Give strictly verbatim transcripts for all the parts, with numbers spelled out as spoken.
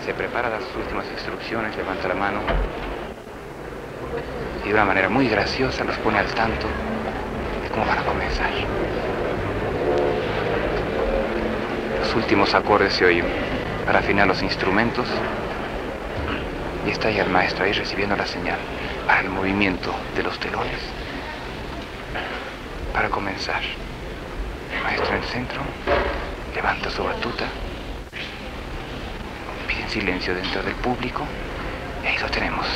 Se prepara a dar sus últimas instrucciones, levanta la mano y de una manera muy graciosa los pone al tanto de cómo van a comenzar. Los últimos acordes se oyen para afinar los instrumentos y está ya el maestro ahí recibiendo la señal para el movimiento de los telones para comenzar. El maestro en el centro levanta su batuta, pide silencio dentro del público y ahí lo tenemos.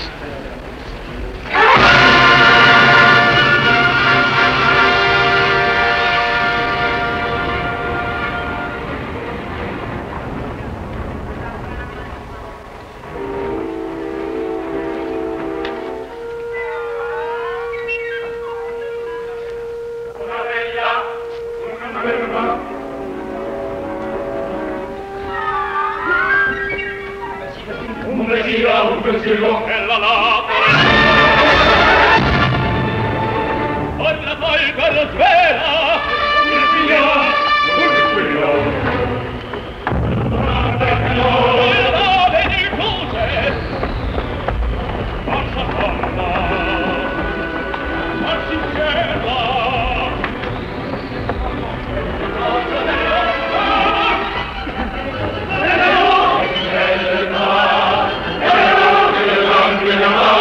Un pensiero è la lata Ora poi per la svela Un figlio, un figlio Ora nave di cose Forza torna Forza incerta Forza della No!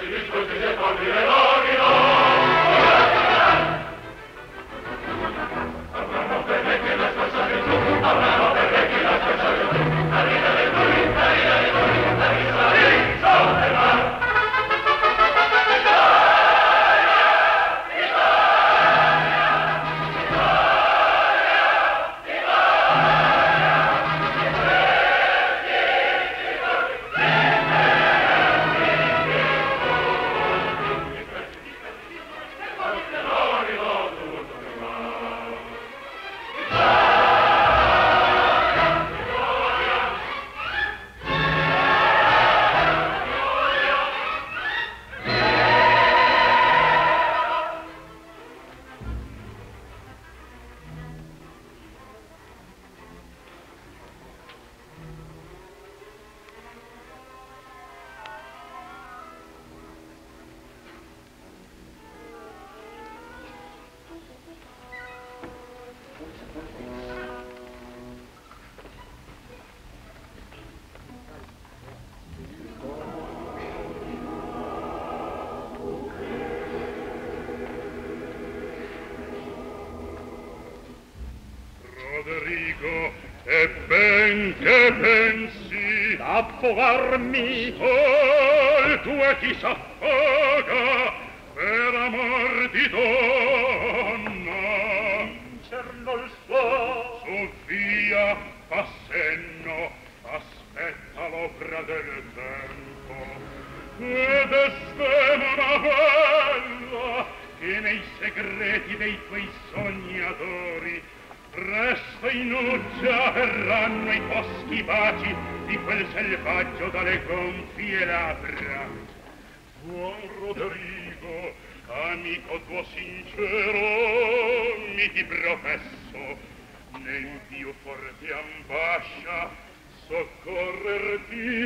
Roderigo, e ben che pensi d'affogarmi, oh, il tuo chi s'affoga per amor di donna. Vincerlo il suo, Sofia, fa senno, aspetta l'opera del tempo, ed estema una bella che nei segreti dei tuoi sognatori resta in uggia erranno i boschi baci di quel selvaggio dalle gonfie labbra. Buon Roderigo, amico tuo sincero, mi ti professo, nel più forte ambascia soccorrerti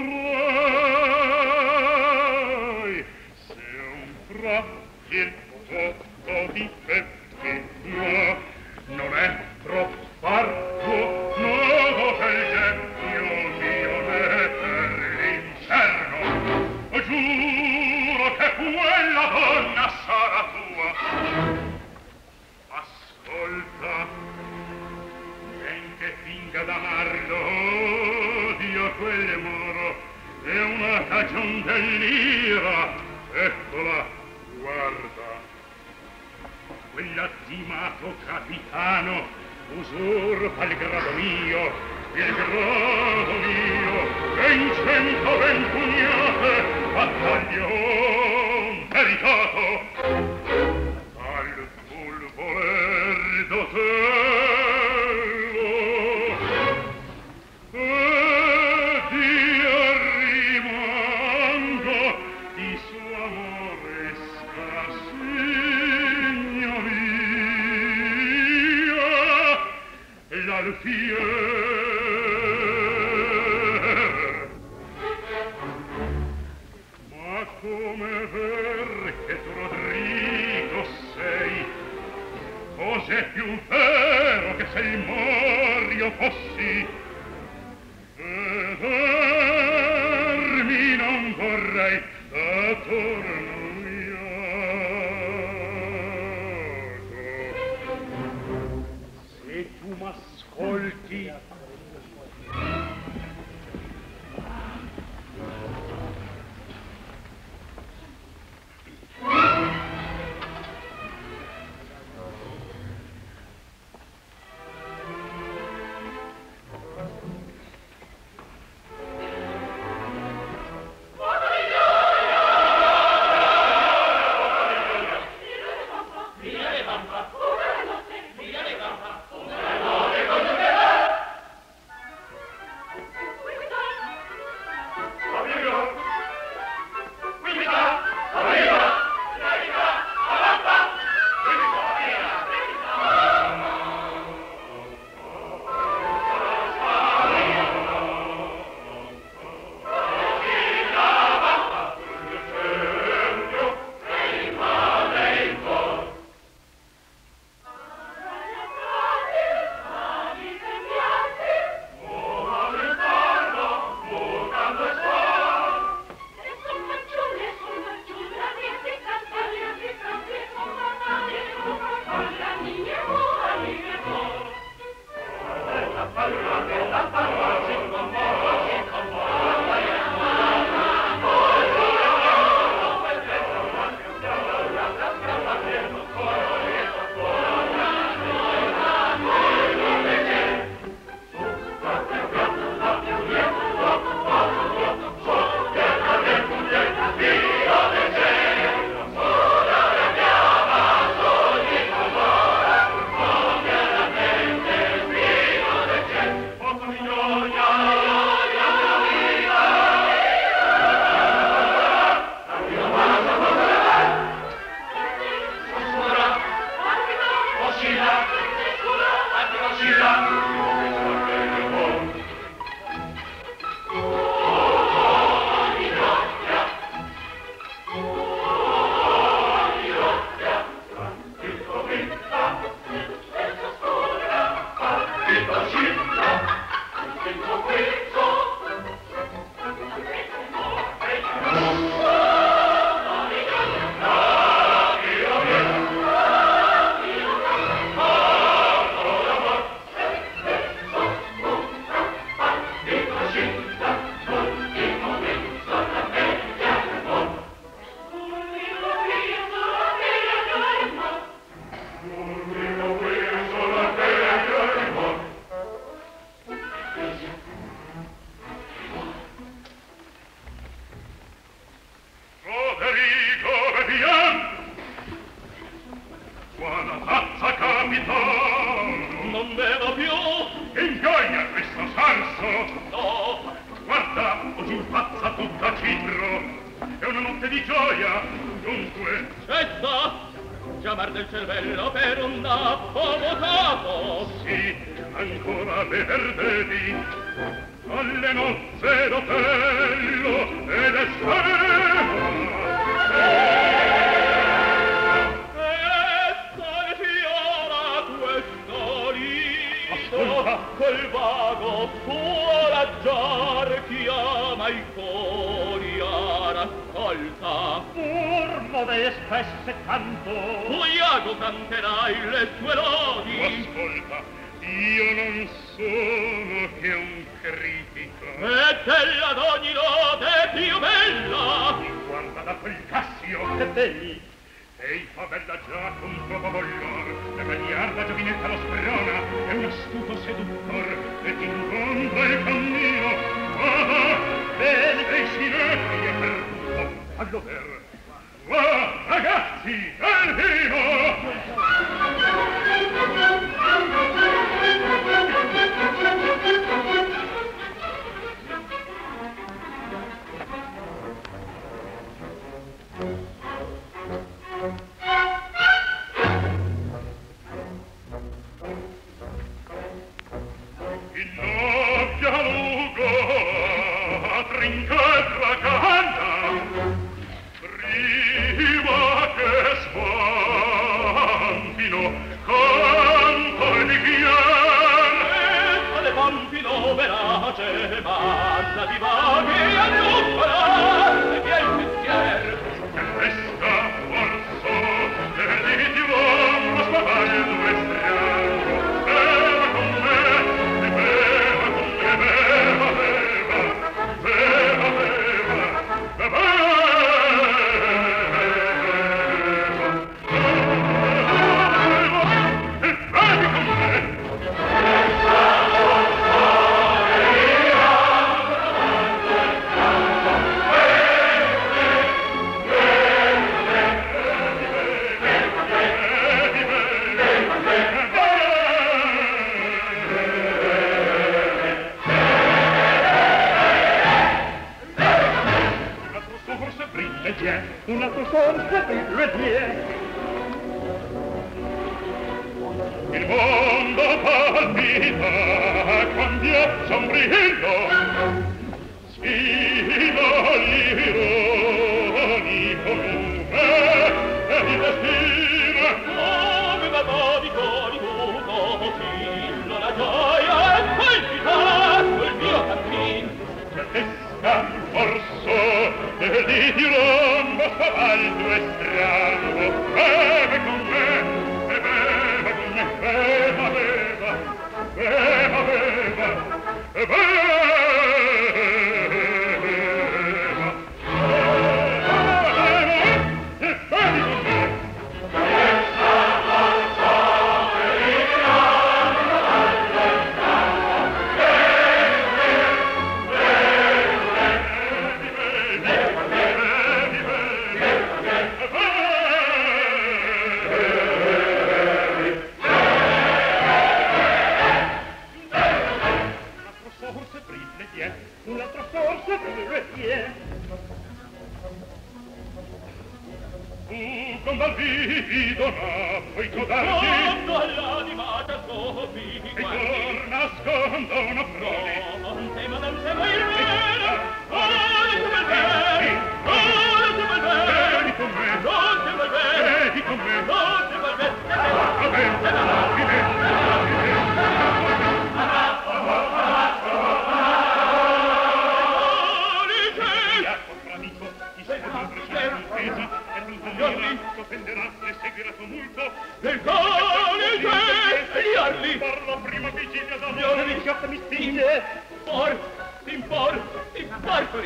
potrai. Se un fragil poco di femmina non è troppo farto, no, quel genio mio ne per l'inferno. Giuro che quella donna sarà tua. Ascolta, ben che finga d'amarlo, odio quel moro, è una cagion dell'ira. Eccola, guarda. Quell'azzimato capitano usurpa il grado mio, il grado mio, e in cento ben pugnate battaglion meritato al fulvoler d'otello e di arrimango di suo amore scassignoria l'alfier. Ma come ver che tu Rodrigo sei, cos'è più vero che se il Morio fossi, vedermi non vorrei attorno iaco. Se tu m'ascolti, di gioia, dunque cessa, chiamar del cervello per un naffo votato. Sì, ancora venerdì, alle nozze d'Otello ed estrema. Col vago suo raggiar chiama i cori a raccolta. Pur modestesse canto, Tu Iago canterai le sue lodi. ascolta, io non sono che un critico. E della d'ogni lode più bella. Guarda da quel Cassio, Che belli. ei fa bella già con troppo voglor, la gagliarda giovinetta lo sprona, è un astuto seduttor, e ti incontra il cammino. Ah, bene, e si metti è perduto, fallo ver. Ah, ragazzi, al vino! Basta di vaghi a nuvola e via il pensier. Resta orso e di divan ma spavaldo e striano. Beva con me, e beva con me, beva, beva, beva, beva, beva, beva, e bevi con me. Un altro sorso brille. Il mondo palpita quando c'è un brillo. Sfida l'ironico nume e il destino. Come va di tutto, fillo la gioia e palpita quel mio cammin. Certezza orso e di tiron basta alto e strano. Beve con me e beva con me, beva, beva, beva, beva, e beva. Un'altra forza brille. Tu con Valvido puoi codarti. Quando l'anima già scopi, e torna sconda una frode. non temo, non temo il vero. Oh, tu bel bene, oh, tu bel bene. Vieni con me, Non temo il vero, vieni con me. non temo il vero. Va bene, va bene. Seguirà tumulto Del conice e gli arli. per la prima vigilia d'amore. Signore di sciocca mi stinge. Por, impor, imparcoli.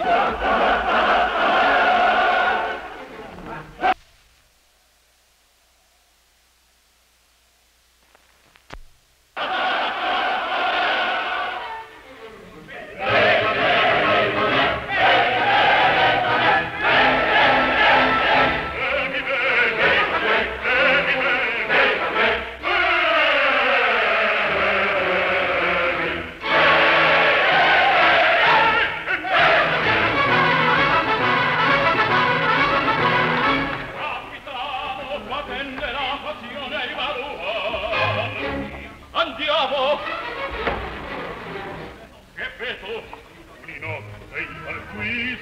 Bevi,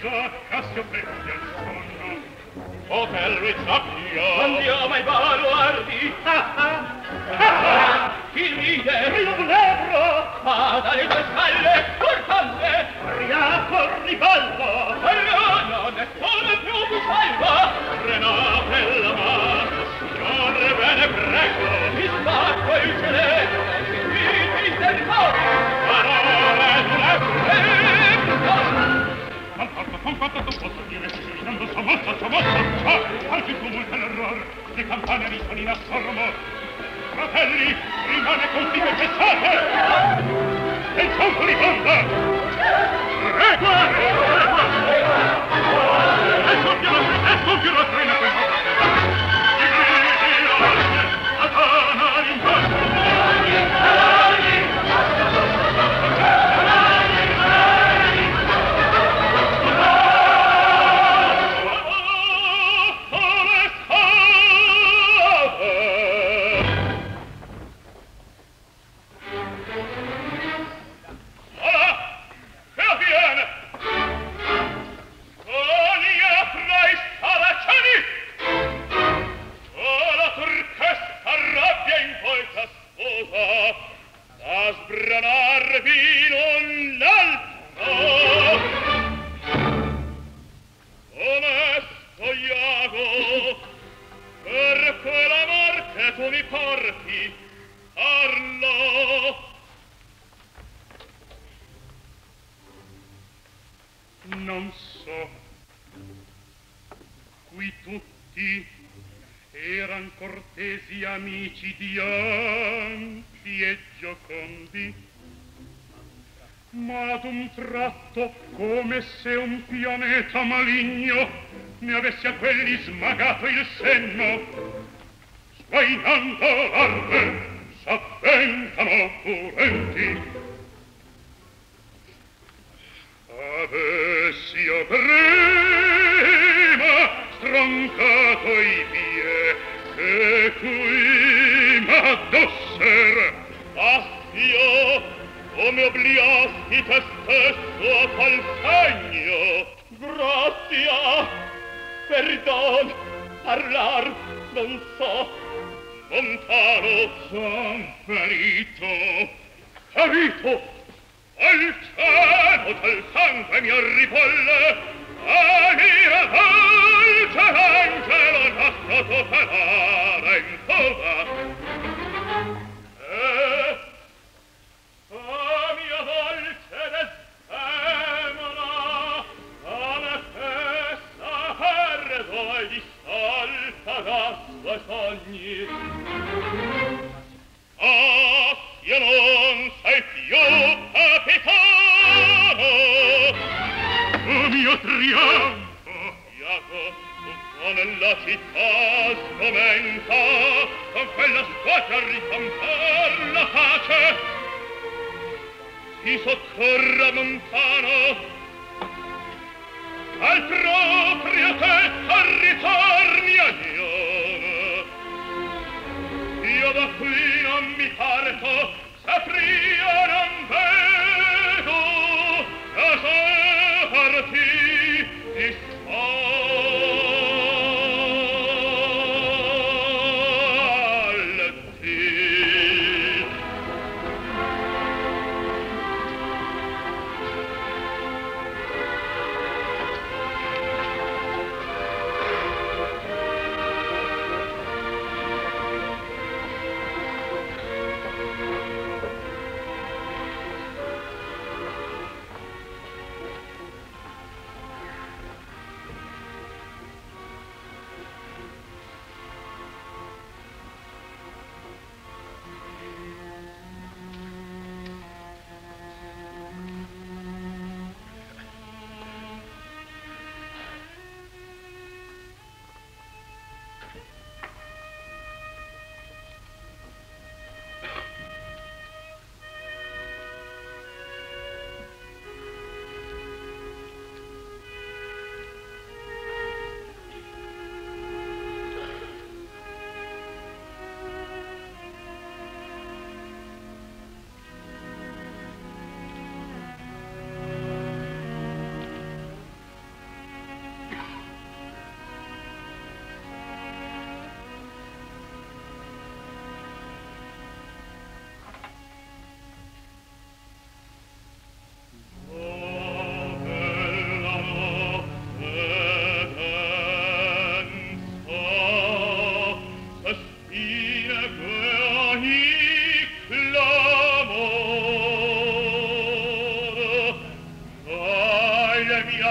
già Cassio prendi al sonno. O per Rizzocchio andiamo ai baluardi. Ah ah ah, Chi ride? il lebro, Va dalle tue spalle, portante. corria, corri, ballo. Allora nessuno più mi salva. Renate la mano, signore, bene prego. Mi spacco il cielo, mi interrompo. Parole d'una Confatto, confatto, tu posso dire che gridando sommossa, sommossa. Ah, anche tu molto l'error, le campane risonino a sormo. Fratelli, rimane contigo e cessate! E il campo di banda! Regua! E scoppia la trena, e scoppia la trena quel modo! I gridi, orme, Satana, l'infanto! A sbranar vino l'alto. Onesto Iago, per quell'amor che tu mi porti, parlo. Non so. Qui tutti eran cortesi amici di Anti e Giocondi, ma ad un tratto, come se un pianeta maligno ne avesse a quelli smagato il senno, sguainando l'arme s'avventano furenti. Avessi io prima stroncato i piedi che qui m'addosser, Ah, io, come obliasti te stesso a tal segno. Grazia, perdon, parlar non so, lontano. son ferito, ferito. Al cielo del sangue mi arripolle, a mira dolce l'angelo nostro tutelare in fuga. E a mia dolce desdemona, a me stessa perdo e dissolta da suoi sogni. Ah, io non sei più capitano. O mio trionfo! Iago, un po' nella città sgomenta, con quella squadra ricampar la pace. Si soccorra lontano, al proprio tetto ritorni a Lione. Io da qui non mi parto, s'affrio non vedo, da sé partì di spalti.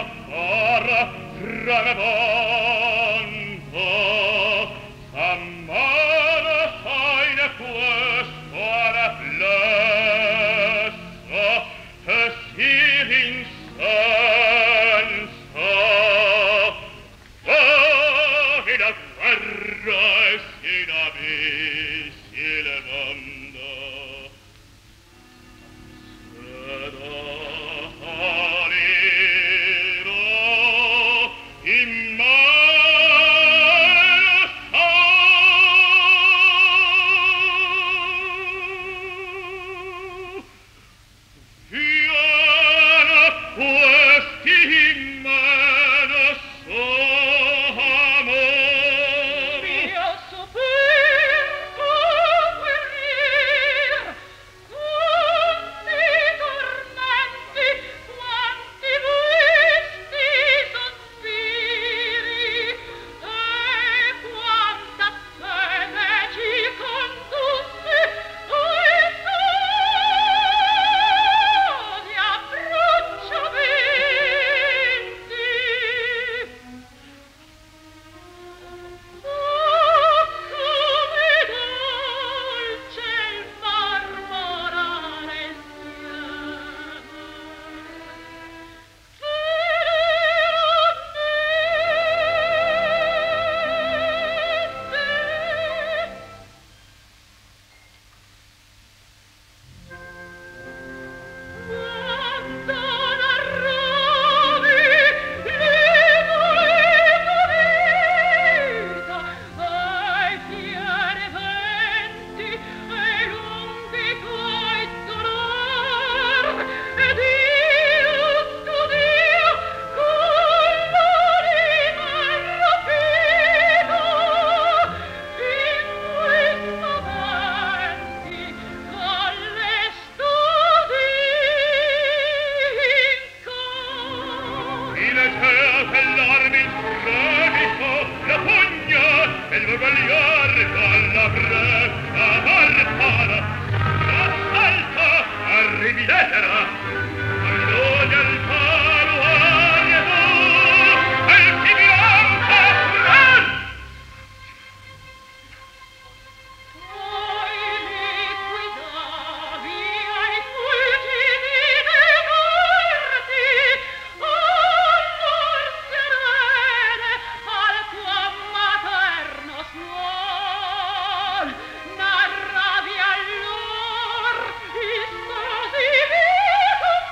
Narravi allor, il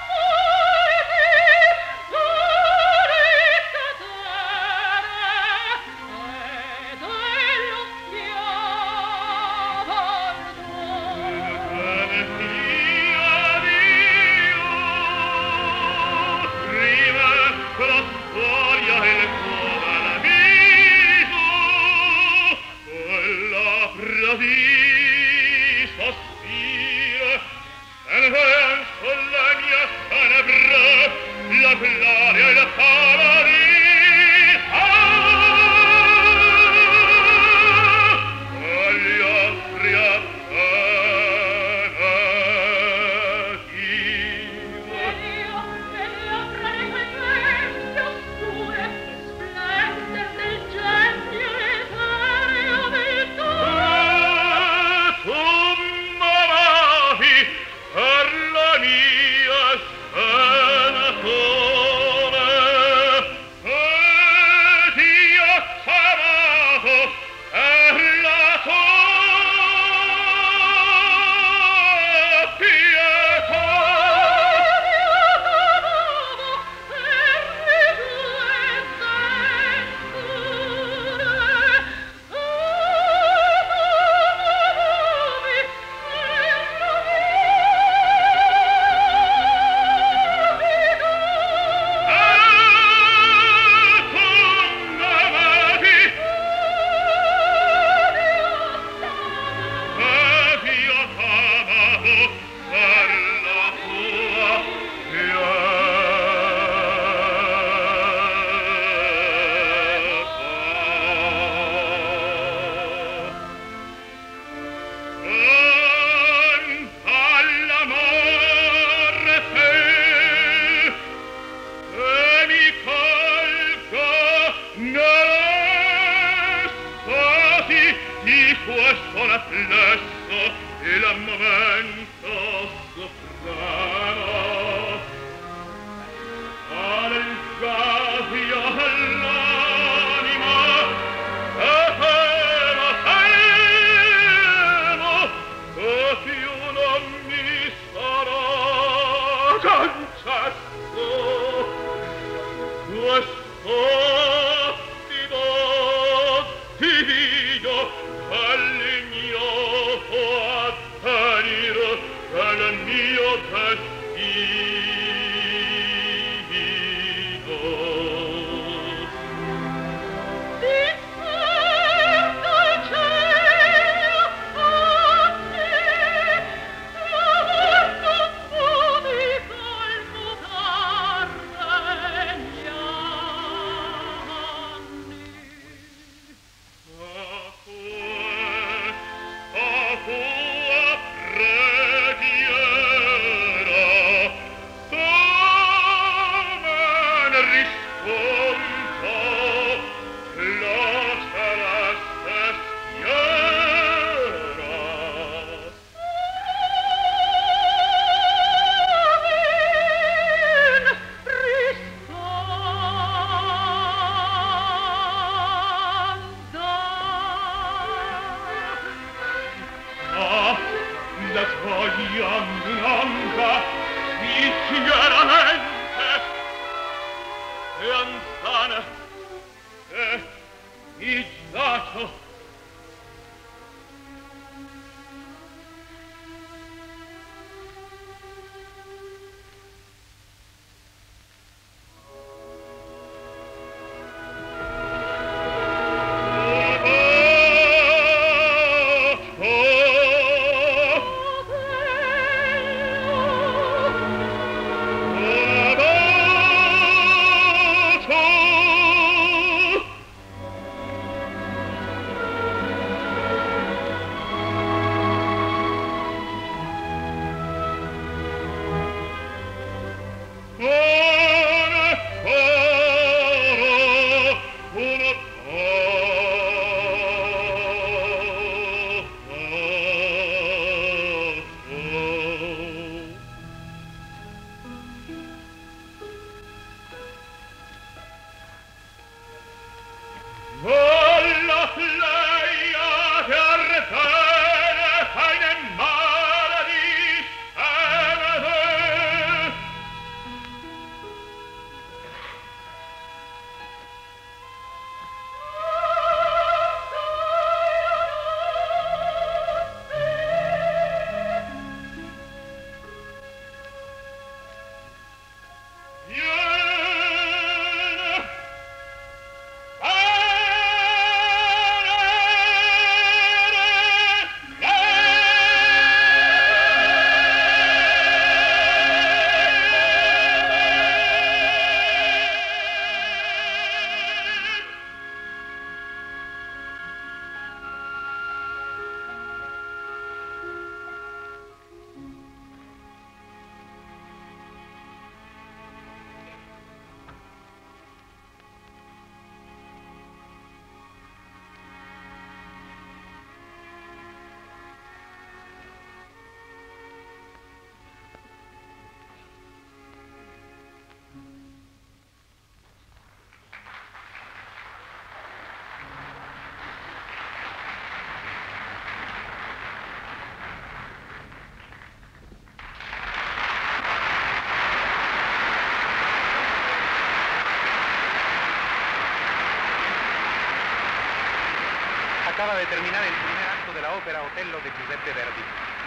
Acaba de terminar el primer acto de la ópera Otello de Giuseppe Verdi.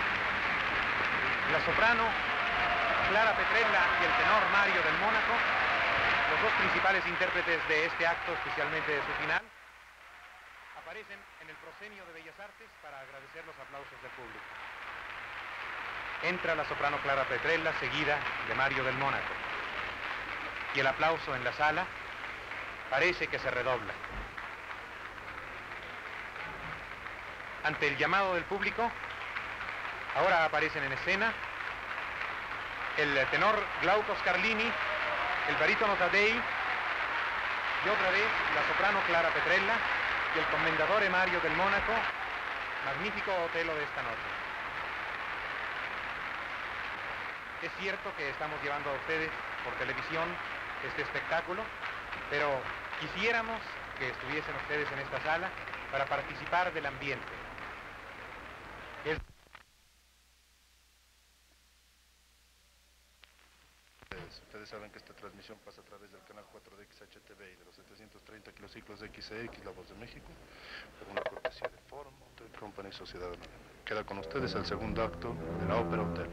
La soprano Clara Petrella y el tenor Mario del Mónaco, los dos principales intérpretes de este acto, especialmente de su final, aparecen en el proscenio de Bellas Artes para agradecer los aplausos del público. Entra la soprano Clara Petrella, seguida de Mario del Mónaco. Y el aplauso en la sala parece que se redobla. Ante el llamado del público, ahora aparecen en escena el tenor Glauco Scarlini, el barítono Taddei y otra vez la soprano Clara Petrella y el commendatore Mario del Mónaco, magnífico Otello de esta noche. Es cierto que estamos llevando a ustedes por televisión este espectáculo, pero quisiéramos que estuviesen ustedes en esta sala para participar del ambiente. Es... Ustedes saben que esta transmisión pasa a través del canal cuatro de X H T V y de los setecientos treinta kilociclos de X E X, La Voz de México, por una cortesía de Forum Hotel Company Sociedad Anónima. Queda con ustedes el segundo acto de la ópera Hotel.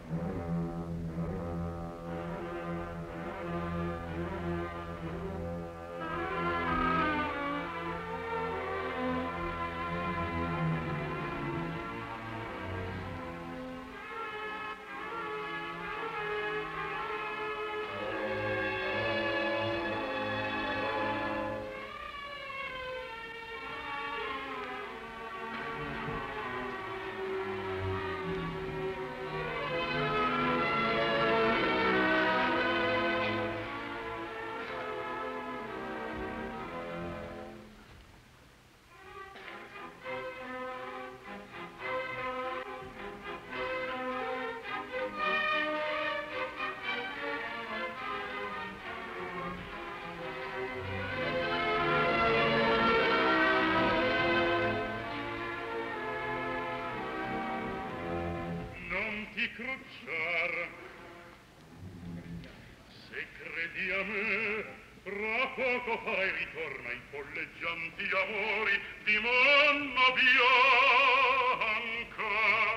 Se credi a me, fra poco farai ritorno ai folleggianti amori di Monna Bianca.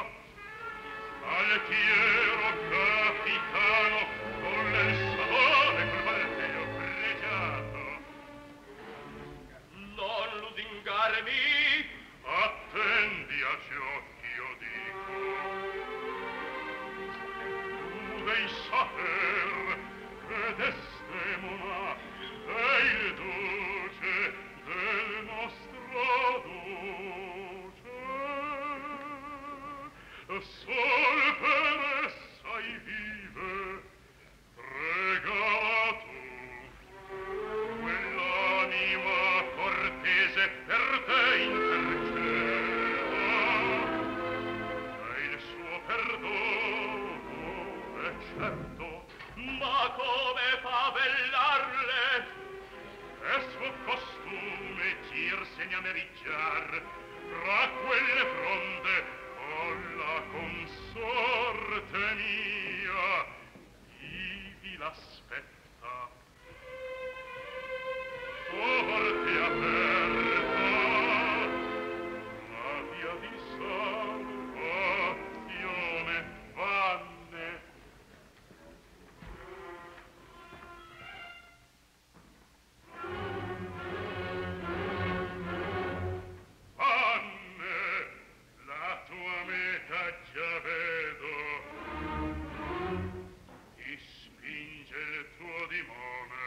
Altiero capitano, con il sapore col valteo pregiato. Non lusingarmi, attendi a ciò ch'io dico. Tu devi saper che Desdemona è il duce del nostro duce. Sol per essa i vive, pregala tu, quell'anima cortese per te interceda, e il suo perdono è certo. ma come favellarle? È suo costume girsene a meriggiar fra quelle fronde con la consorte mia, ivi l'aspetta. Porte aperta, la via di salvazione vanne. Vanne, la tua meta già vedo, ti spinge il tuo dimone,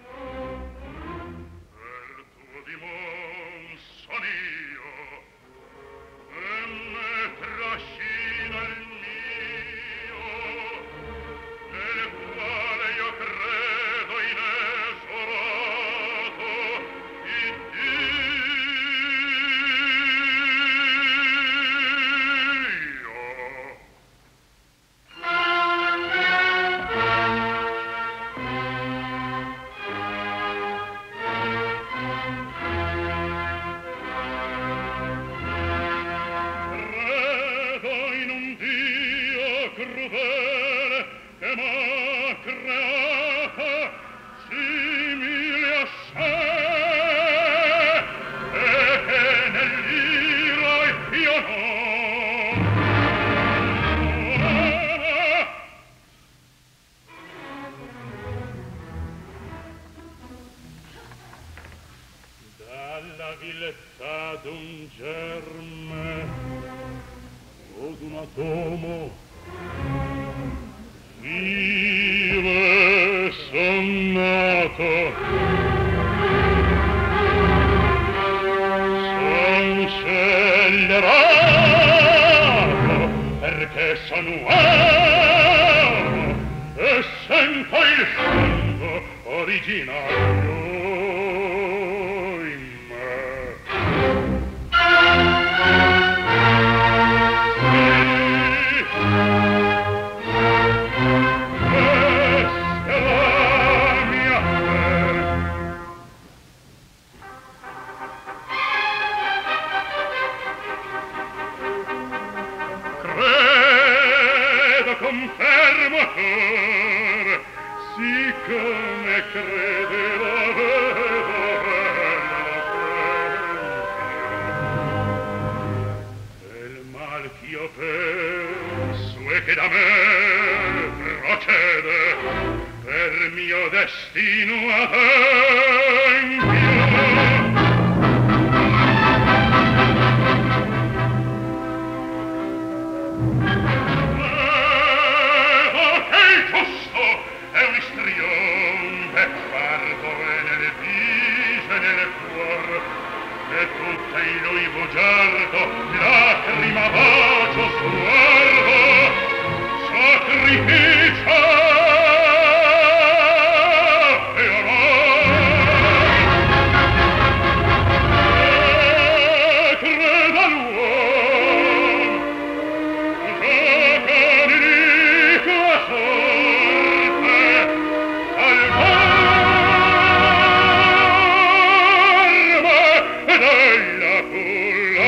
il tuo dimon son io, e me trascina il mio, nel quale io credo inesorato, Iddio. Credo in un Dio crudele che m'ha creata simile a sé, e che nell'ira io non. Dalla viltà d'un germe o d'un atomo vive son nato, son scellerato perché son uomo e sento il sangue originario in me. Questa è la mia fe, destino adempio. Lacrima, bacio, sguardo, sacrificio e amor. E creda l'uomo, gioca l'iniqua sorte al parma della culla.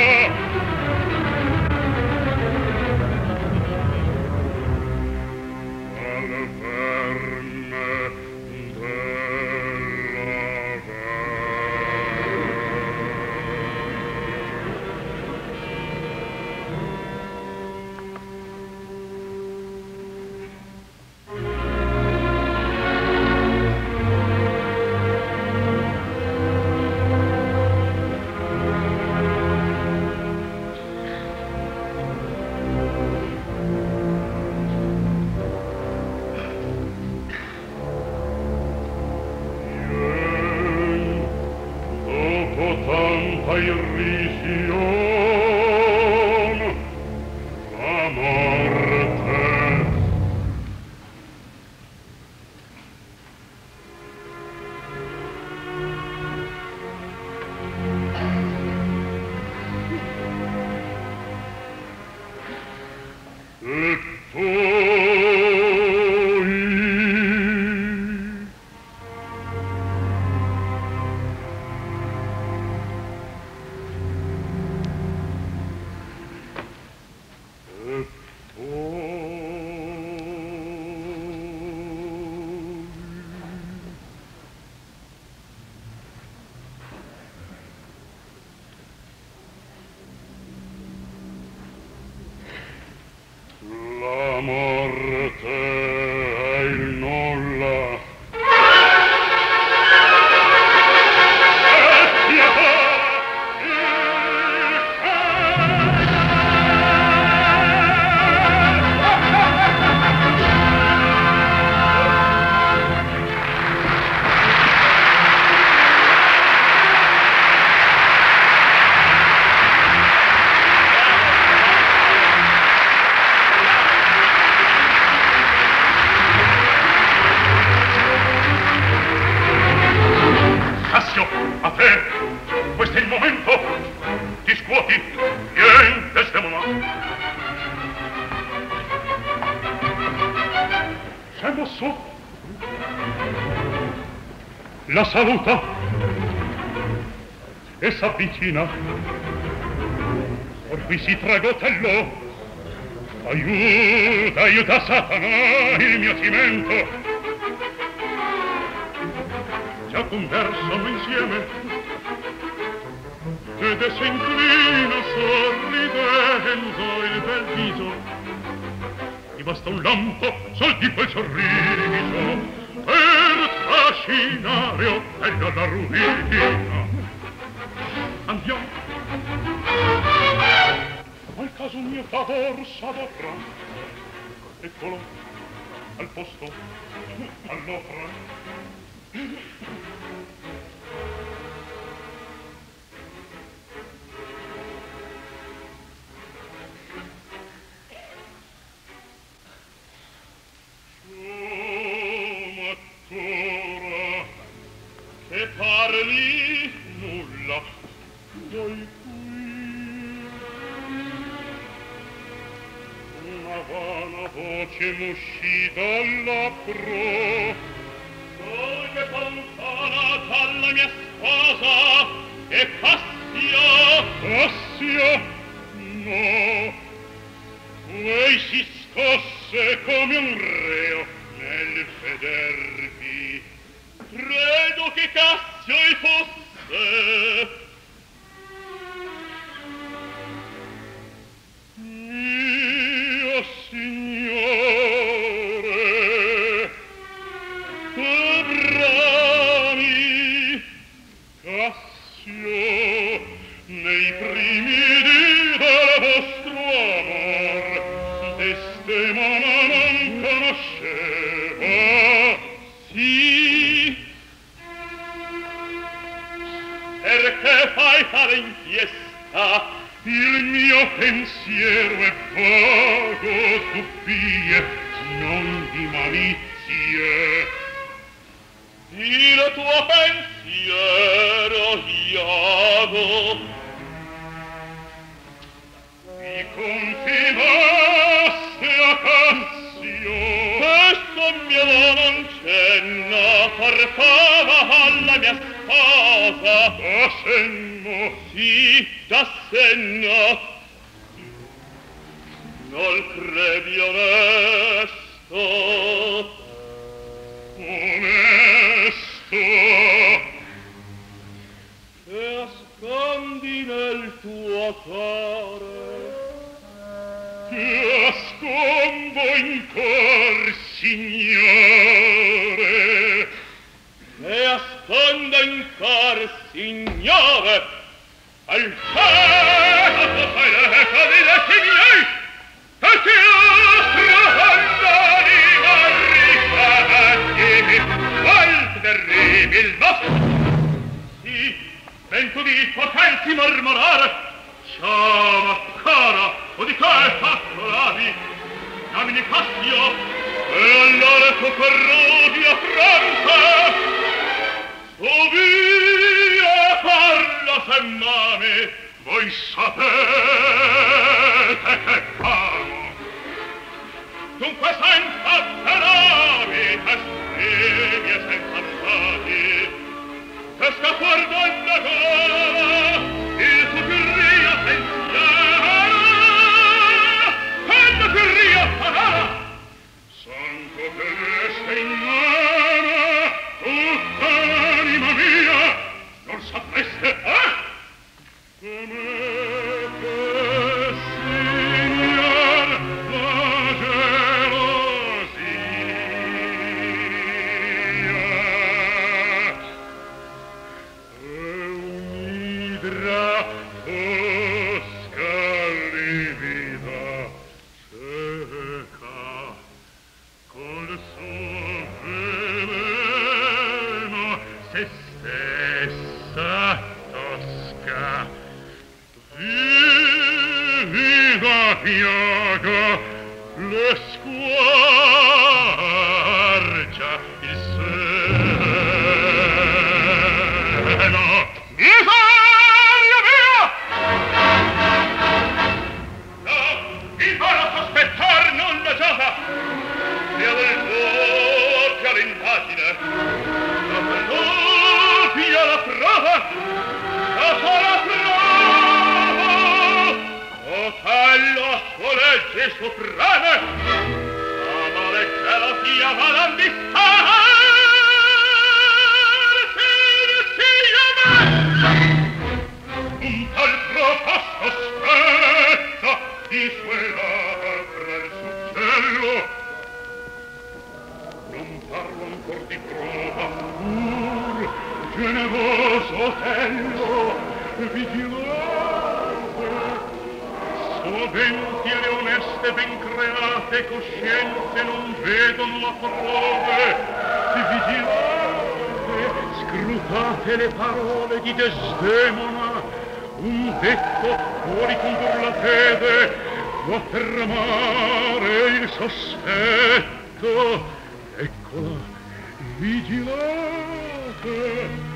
La morte è il nulla. A te, questo è il momento. Ti scuoti, vieni, Desdemona. S'è mosso. La saluta e s'avvicina. Or qui si tragotellò. Aiuta, aiuta Satana, il mio cimento. Già conversano insieme ed e s'inclina sorridendo il bel viso. Gli basta un lampo sol di quel sorriso per trascinare o bello la ruina. Andiamo, al caso mio favor s'adopra. Eccolo al posto, all'opera. Che parli nulla, vuoi qui? Una vana voce m'uscì dalla pro. Dolce fontana dalla mia sposa, e Cassio. Cassio? No. Lei si scosse come un reo nel vedervi. Credo che Cassio fosse mio signore. Tu inizio nei primi dì del vostro amor Desdemona non conosceva. Sì, perché fai tale inchiesta? Il mio pensiero è vago, tuttavia non di malizie. Il tuo pensiero iago mi confidaste a Cassio. Questo mio non cenna portava alla mia sposa. Da senno, Sì, da senno. Non credi onesto. onesto, E ascondi nel tuo cuore. che ascondo in cor, signore. E asconda in cor, signore, al cielo fai l'eco di desti miei, e ti offro l'anima ricatti, qual terribil vostro. Sì, sento di potenzi mormorare, chiama cara, o di che fatto lavi, chiamini Cassio, e allora tu corrodi a Francia. O via, parla semmame, Voi sapete che famo. dunque senza ferami, testini e senza stati, che scappar donna tua, il tuo pirria pensiero, e la pirria farà. Santo che resta in mano tutta l'anima mia, non sapreste, eh? Come che, signor, la gelosia è un'idra tosca livida cieca col suo veleno se stessa tosca vivida piaga le squarcia il seno. Miseria mia! No, il volo sospettar non la gioca. Sia del tuo che all'indagine. La propria la prova. La sola prova. Otello a sua legge supreme. Amore che lo sia valan di stare. Un tal proposto spezza di sue labbra il suggello. Non parlo ancor di prova, pur generoso Otello, vigilante. Soventi e le oneste ben create coscienze non vedono a prove. Vigilante, scrutate le parole di Desdemona. Un detto fuori condur la fede, può fermare il sospetto. Eccola, vigilate.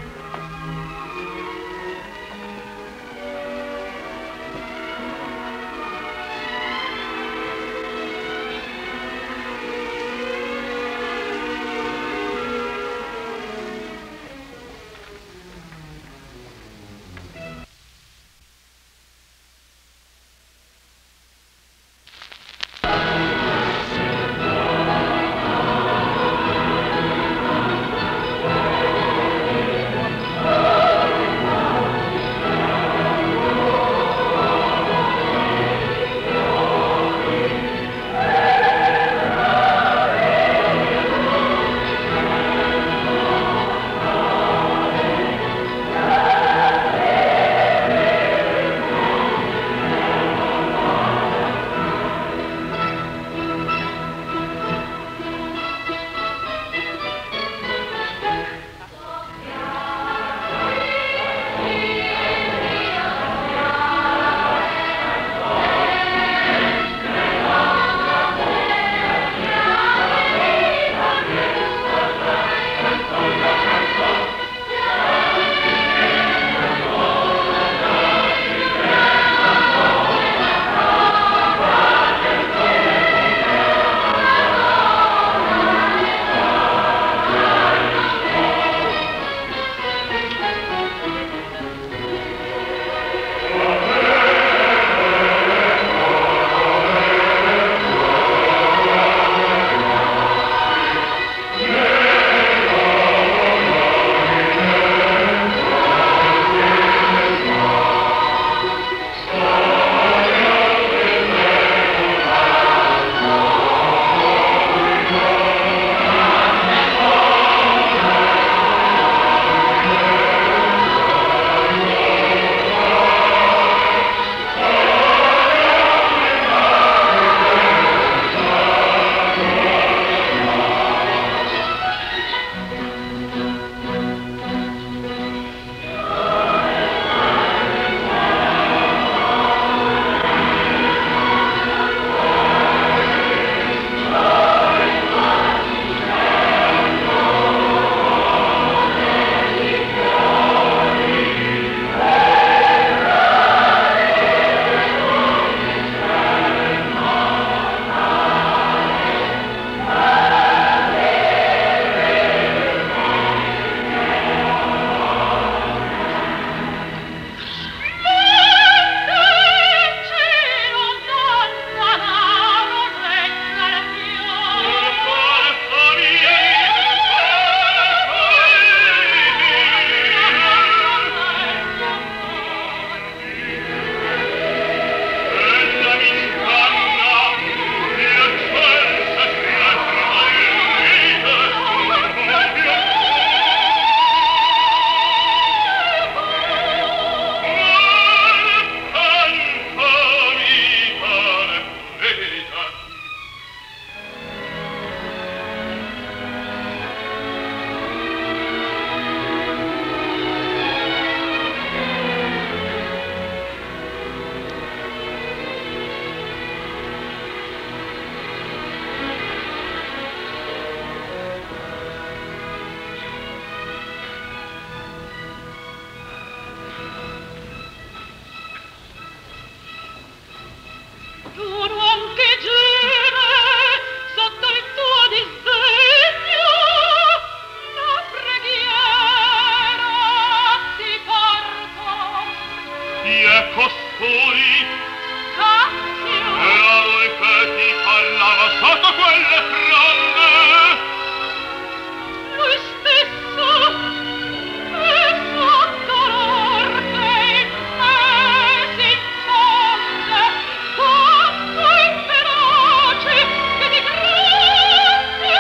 è costui? Scazio! Era lui che ti parlava sotto quelle fronde? Lui stesso! E sotto l'orbe me si infonde quanto inferace che di grande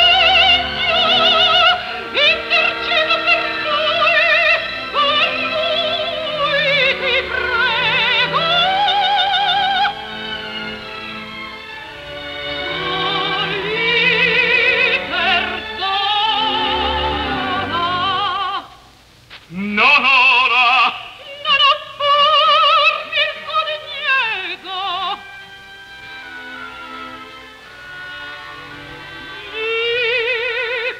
degno interceda per noi, per lui ti prego. Soli perdona. Non ora! Non ho pur il cuore niego. Mi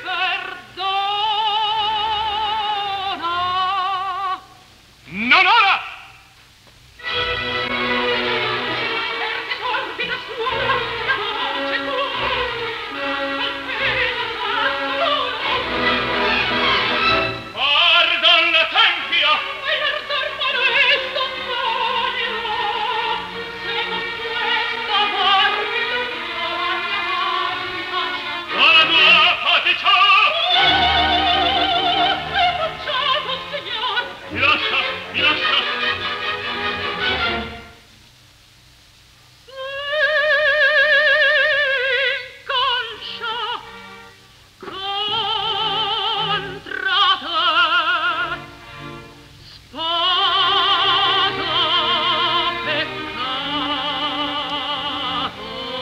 perdona. Non ora! Perché torbida suona la voce tua, appena s'assoluta. Pardon la tempia! E l'ardor molesto Antonio, se con questa morbida La tua fatica! è facciato, signor. Mi lascia, mi lascia! Inconscia contra te, spada peccato,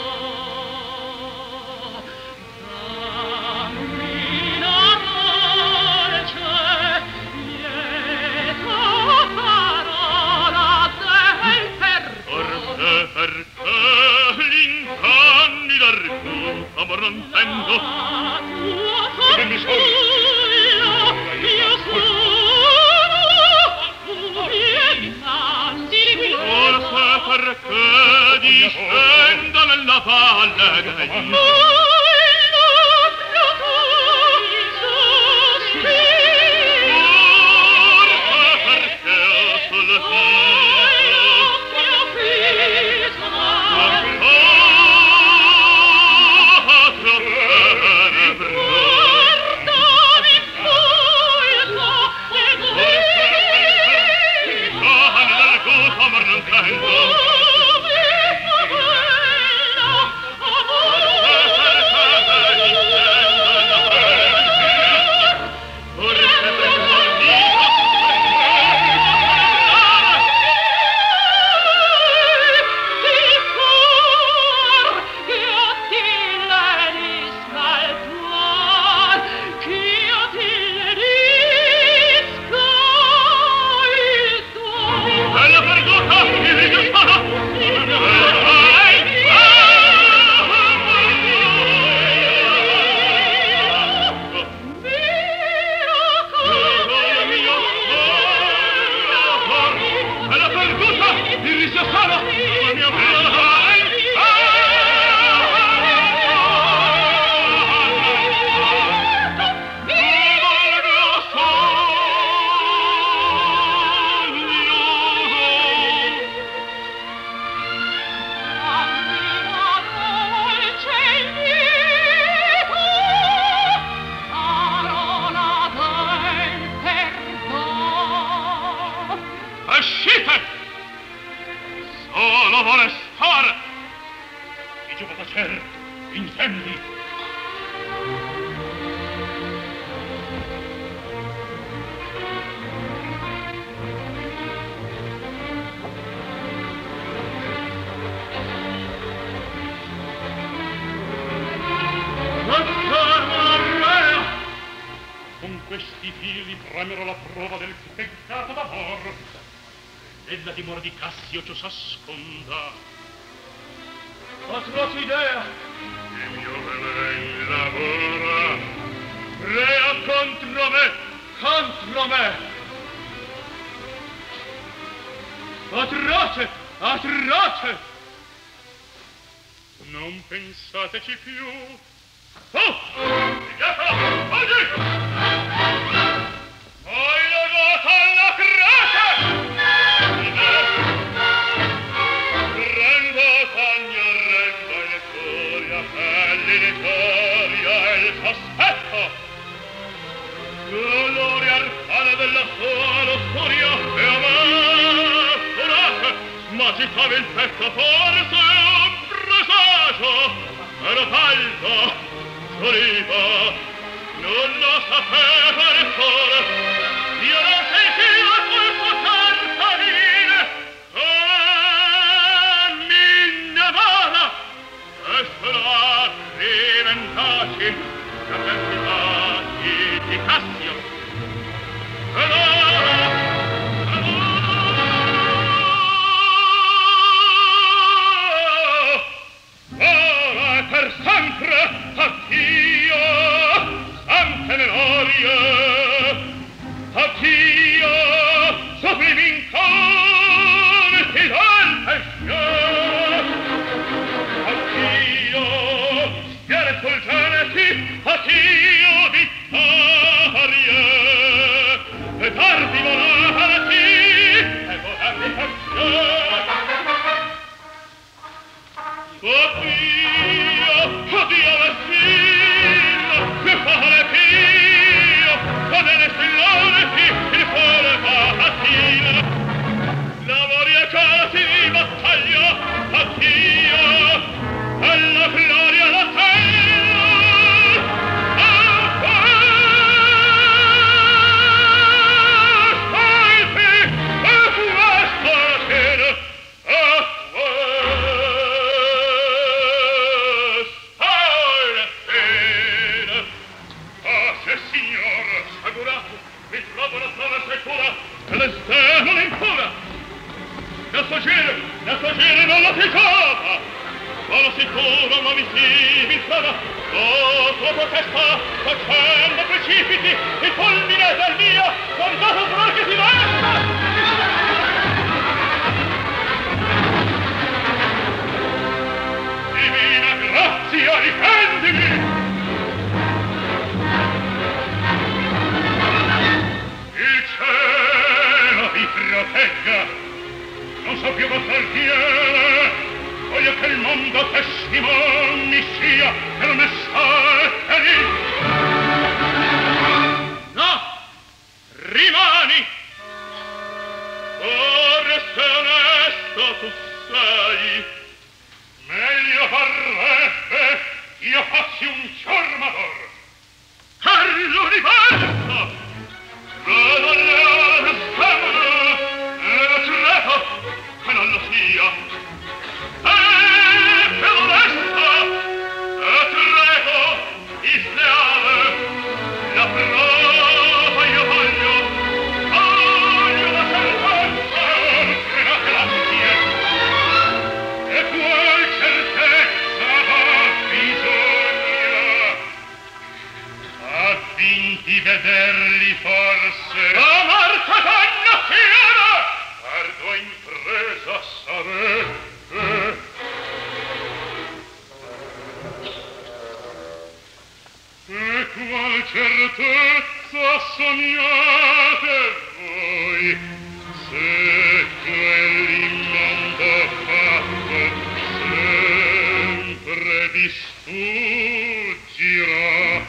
dammi la dolce, lieta parola del perdono. Forse perché l'incanni d'argomento amor non tendo. Che mi sono? Io sono innanzi di Forse perché discendo nella valle degli Forse perché sul viso quattro tenebre. Cani del gusto amor non tendo. Bella perduta, il video sono! Bella perduta, il rischio sono! La mia Uscite! Solo vuole stare! Chi giova tacer, intendi? Con questi fili premerò la prova del peccato d'amor. Nella dimora di Cassio ciò s'asconda. Atroce idea! Il mio velen lavora, rea contro me, contro me! Atroce! Atroce! Non pensateci più! Oh! Pigliatelo! Oggi! Hai legato alla croce! agitava il petto forse un presagio, era caldo, soliva, non lo sapeva neppure. Io non sentiva colpo senza dire e mi innamora e sarà diventati capacitati di Cassio. Ed ora, ed ora, ora per sempre addio, sante memorie, addio, sublimi incontri del pesce, addio, stiere fulgeneti, addio, vittorie, e tardi volati, e volati pesce. Oddio, oddio vestino, che fare pio, con le stillone chi il cuore va a tiro. Lavori e casi di battaglia, addio, alla gloria la terra, a questi, a questa sera, a l'esterno l'impura, da fuggire, da fuggire non lo si trova, ma lo sicuro non mi si mi trova, oh, tua potestà, facendo precipiti, il fulmine del mio, soldato furor che si vesta! Divina grazia, difendimi! Il cielo vi protegga, non so più battaglie, voglio che il mondo testimoni sia per onestà e ferir. No, rimani, ora se onesto tu sei, meglio parrebbe io fossi un ciormador per l'universo. Vedo le stelle e lo treto che non lo sia, e per onesto e treto isleale la prova io voglio, voglio la certezza oltre la grazie, e qual certezza ha bisogno a fin di vederli forse la marca dannazione ardua impresa sarebbe. E qual certezza sognate voi se quell'immondo fatto sempre vi sfuggirà?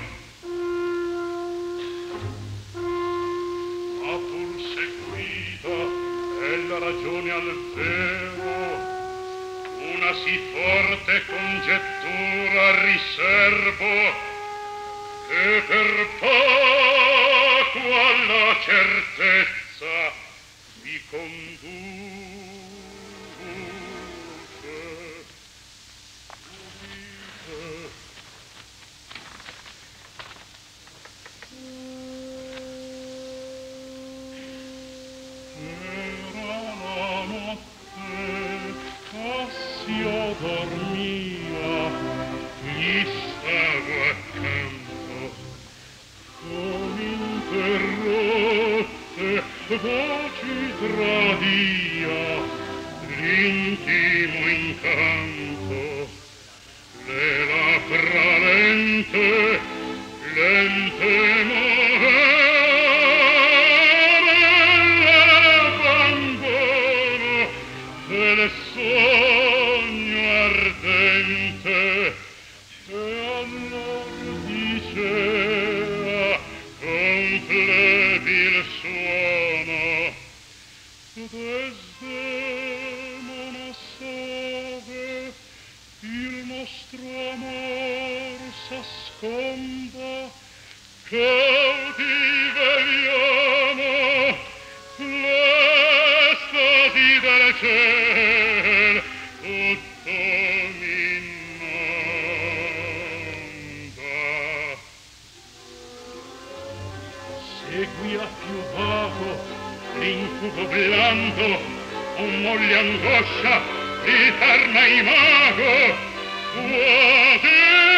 La ragione al vero, una sì forte congettura riservo, che per poco alla certezza vi conduce. Io dormia, gli stavo accanto, con interrotte voci tradia, l'intimo incanto, le labbra lente, lente muovere, l'abbandono del sogno ardente, e allor diceva con plebil suono, desdemona dove il nostro amor s'asconda, coltiveriamo l'estasi del ciel, tutto m'inonda. Segui a più vago l'incubo blando, un molle angoscia ritorna imago, quasi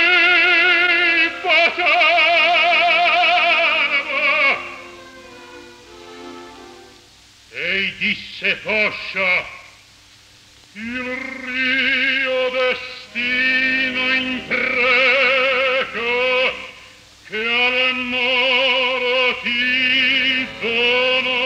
baciava. Ei disse poscia, il rio destino impreca che all'amore ti donò.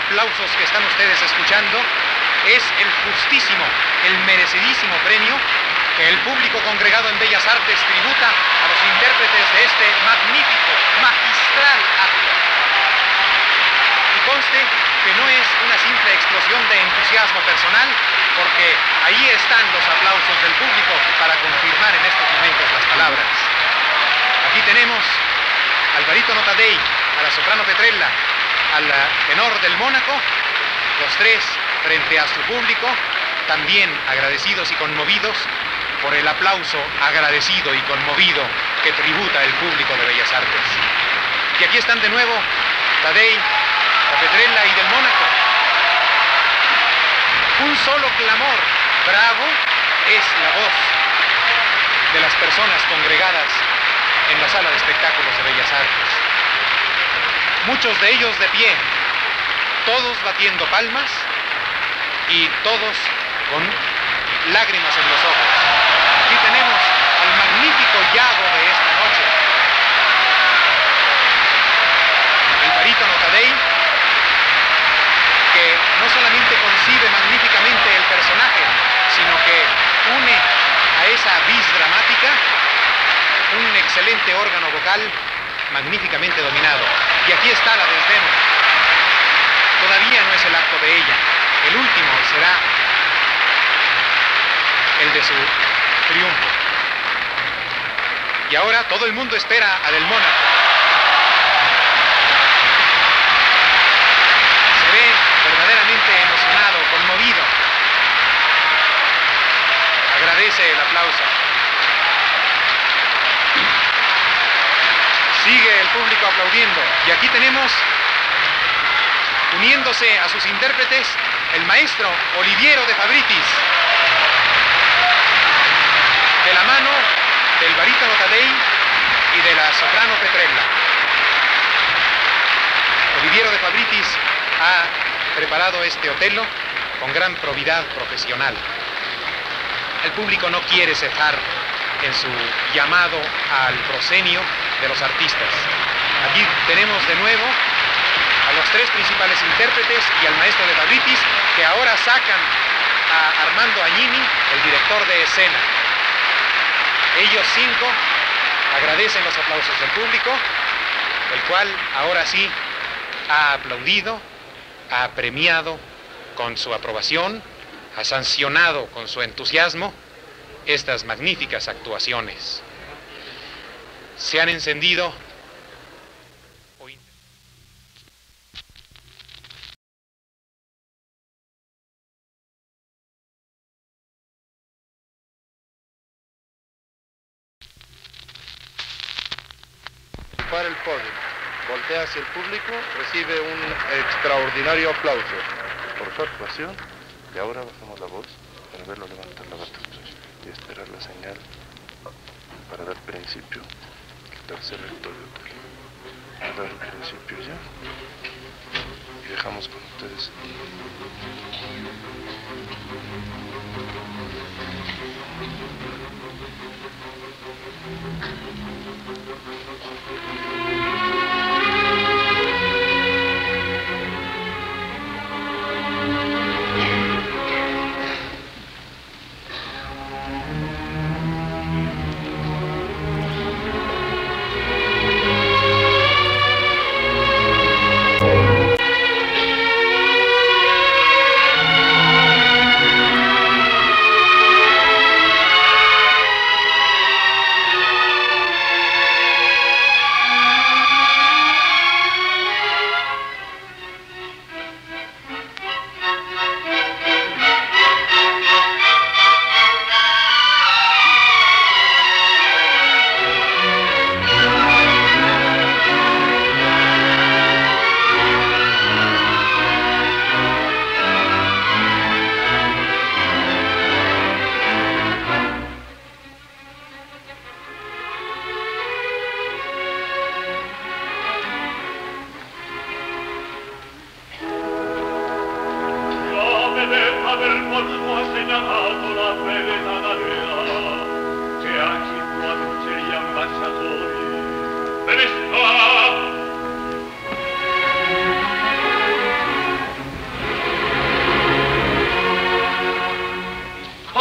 aplausos que están ustedes escuchando es el justísimo, el merecidísimo premio que el público congregado en Bellas Artes tributa a los intérpretes de este magnífico, magistral acto. Y conste que no es una simple explosión de entusiasmo personal, porque ahí están los aplausos del público para confirmar en estos momentos las palabras. Aquí tenemos al barítono Taddei, a la soprano Petrella, al tenor del Mónaco, los tres frente a su público, también agradecidos y conmovidos por el aplauso agradecido y conmovido que tributa el público de Bellas Artes. Y aquí están de nuevo Taddei, la Petrella y del Mónaco. Un solo clamor bravo es la voz de las personas congregadas en la sala de espectáculos de Bellas Artes. Muchos de ellos de pie, todos batiendo palmas y todos con lágrimas en los ojos. Aquí tenemos al magnífico Iago de esta noche, el barítono Taddei, que no solamente concibe magníficamente el personaje, sino que une a esa vis dramática un excelente órgano vocal magníficamente dominado. Y aquí está la desdén. Todavía no es el acto de ella. El último será el de su triunfo. Y ahora todo el mundo espera a del Mónaco. Se ve verdaderamente emocionado, conmovido. Agradece el aplauso. Sigue el público aplaudiendo. Y aquí tenemos, uniéndose a sus intérpretes, el maestro Oliviero de Fabritis, de la mano del barítono Taddei y de la soprano Petrella. Oliviero de Fabritis ha preparado este Otello con gran probidad profesional. El público no quiere cejar en su llamado al proscenio de los artistas. Aquí tenemos de nuevo a los tres principales intérpretes y al maestro de Fabritis, que ahora sacan a Armando Agnini, el director de escena. Ellos cinco agradecen los aplausos del público, el cual ahora sí ha aplaudido, ha premiado con su aprobación, ha sancionado con su entusiasmo estas magníficas actuaciones. Se han encendido para el podio, voltea hacia el público, recibe un extraordinario aplauso por su actuación. Y ahora bajamos la voz para verlo levantar la bata y esperar la señal para dar principio al tercer acto de Otello. Dar principio ya y dejamos con ustedes.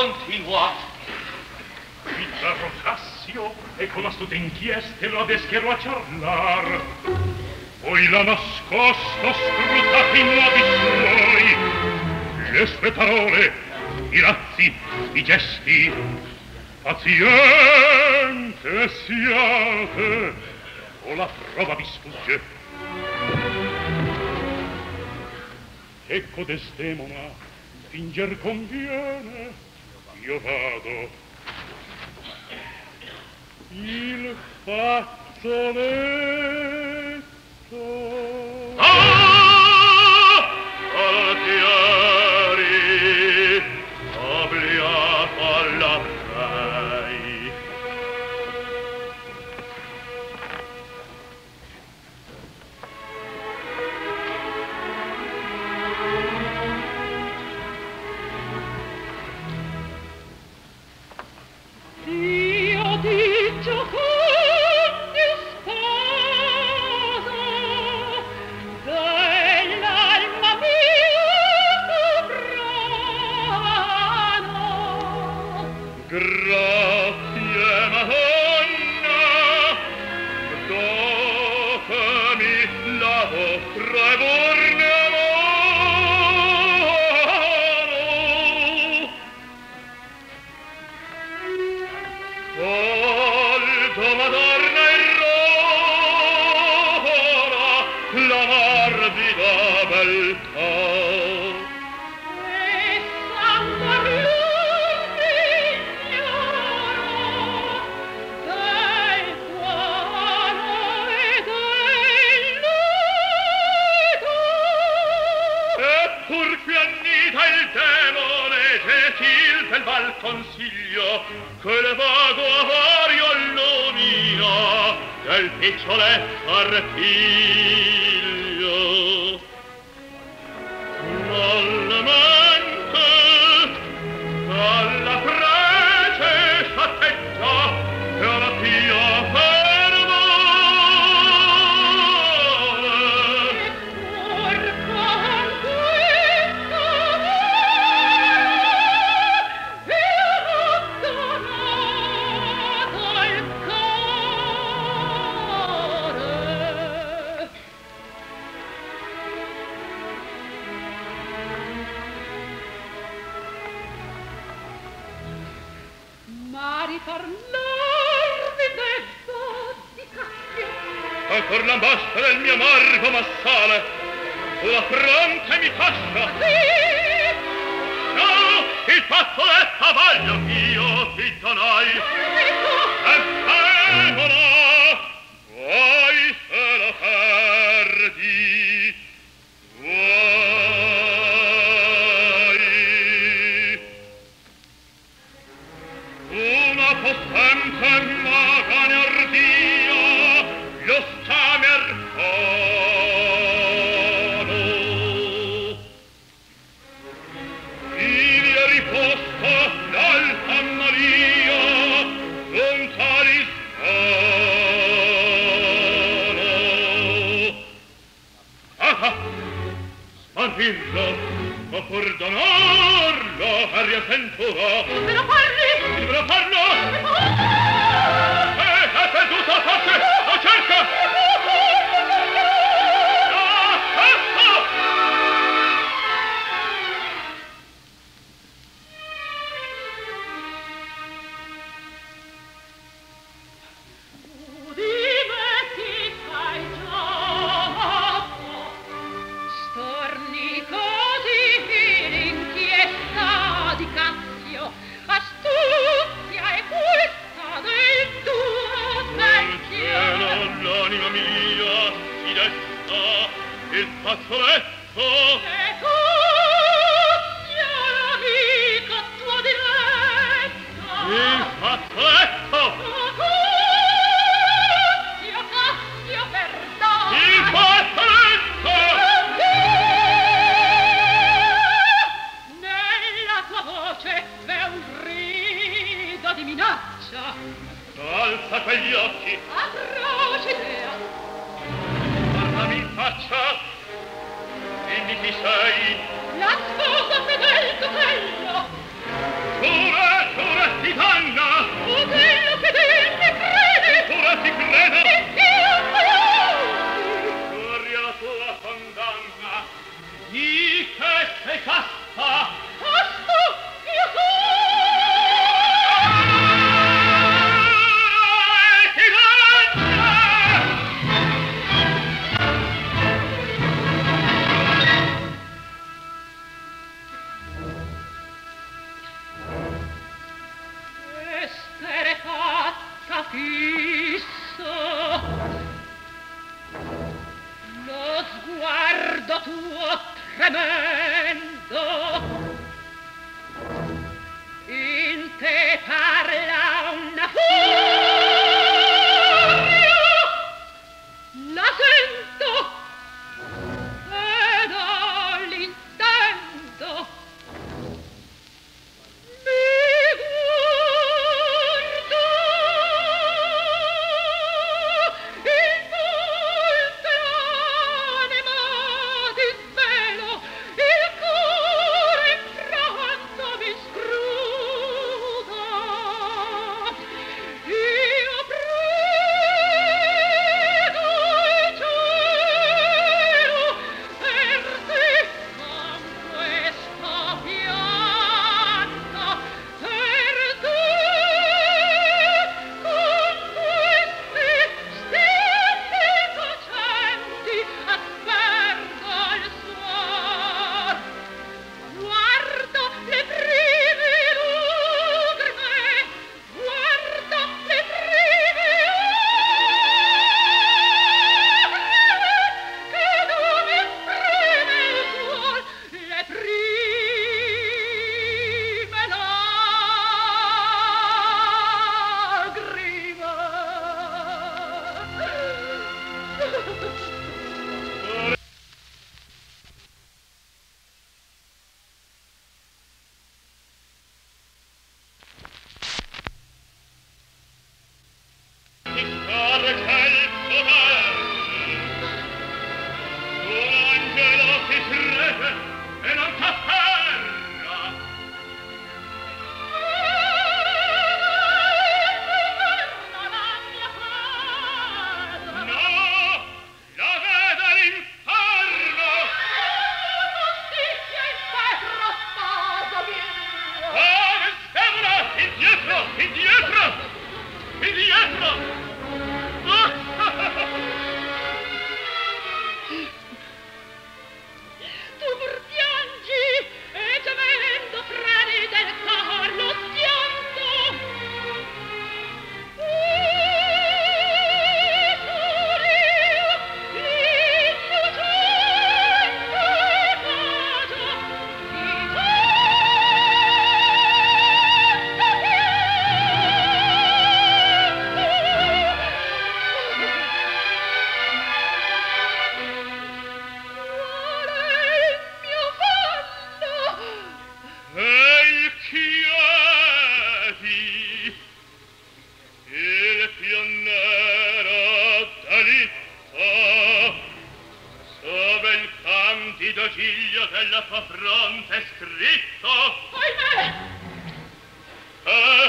continua. Bizzarro Cassio e con astute inchieste lo adescherò a ciarlar. Poi l'ha nascosto, scrutato in modi suoi, le sue parole, i razzi, i gesti. Paziente siate, o la prova vi sfugge. Ecco Desdemona, finger conviene, io vado. Il fazzoletto. Ah! Altieri, obliato alla rei. Dio di Gioconda sposa, dell'alma mia sovrano. Grazie, Madonna, datemi la vostra enorme amore. Volto, Madonna, in rora la morbida beltà. E San Barlone ignoro del guano e del luto. Eppur qui annita il demone gentil del val consiglio che le vago avario all'omina del piccioletto artiglio. Alla mente, alla prece s'atteggia e alla pia fermare. Or con questo amore io ho donato il cuore. Ma riparlarvi debbo di Cassio. Ancor l'ambascia del mio amargo massale la fronte mi fascia. Sì, No, il fazzoletto voglio io ti donai. ecco, E femola, vuoi se lo perdi, vuoi. Una possente maga nerdia, lo stamercano. Ivi è riposta l'alta Maria, un talismano. Ah, smarrirlo, ma per donarlo a riassentura. me lo parli? Devo farlo! Eh, è perduto, forse! Lo cerca! Ah, ecco! Di me ti fai gioco, storni così l'inchiesta di Cassio, astuzia e questa del tuo Cielo, pensiero. l'anima mia si desta, il fazzoletto. E Cassio, l'amico tuo diletto. Il fazzoletto! Cassio, Cassio, perdono. Il fazzoletto! Nella tua voce v'è un grido di minaccia. Alza quegli occhi, Atroce idea. guardami in faccia, dimmi chi sei. La sposa fedel tutello. Tu Giura, giura, si danna! O quello che dente crede! Giura, si creda! E io poi Corri alla tua condanna! Di che sei casta! Casto, io sono! Essere fatta fisso, lo sguardo tuo tremendo, in te parla una furia, la sento ed ho l'intendo. ciglio della tua fronte scritto. Ahimè! Eh?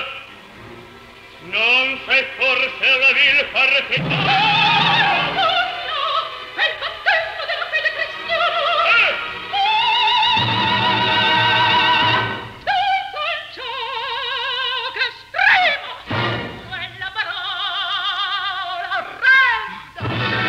Non sei forse una vil partigiana? No, no! È il battesimo della fede cristiana! Eh? Tutto il ciò che esprimo! Quella parola orrenda!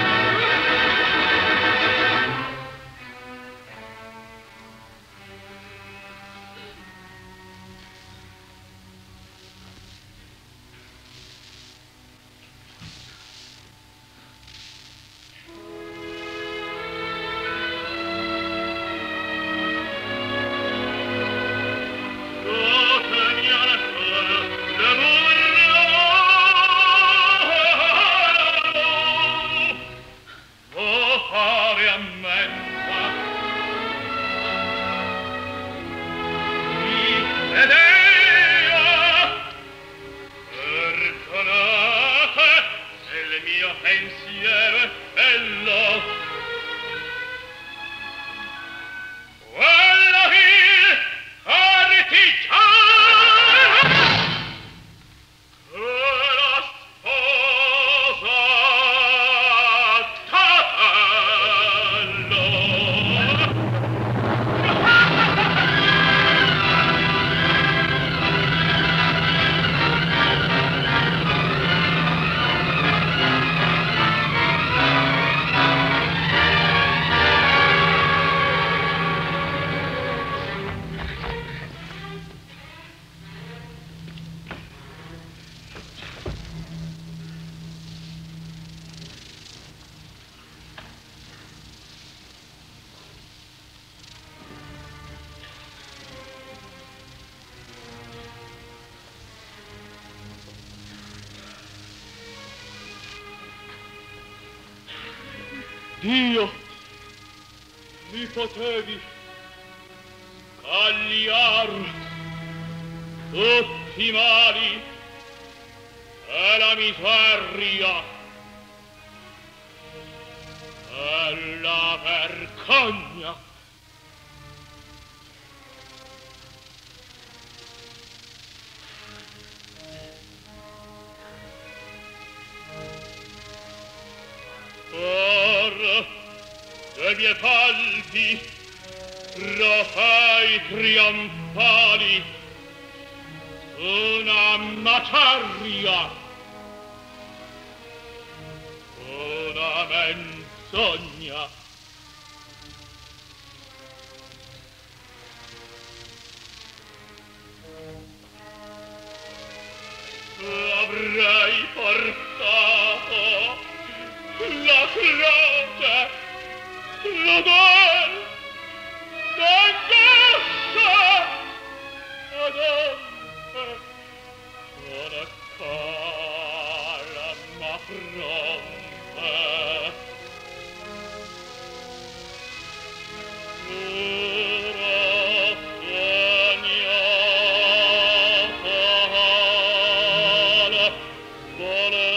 Dio, mi potevi scagliar tutti i mali e la miseria e la vergogna. Or, dei miei palpi, trofei trionfali, una maceria, una menzogna. Avrei portato la croce, l'odor d'angoscia ad onde una calma fronte. Ora sognata volere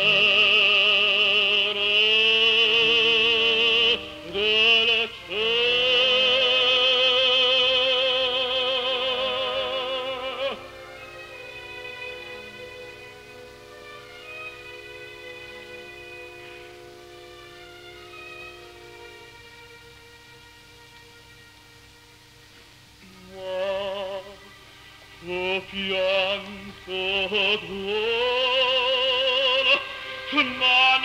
delle o pianto d'uomo, man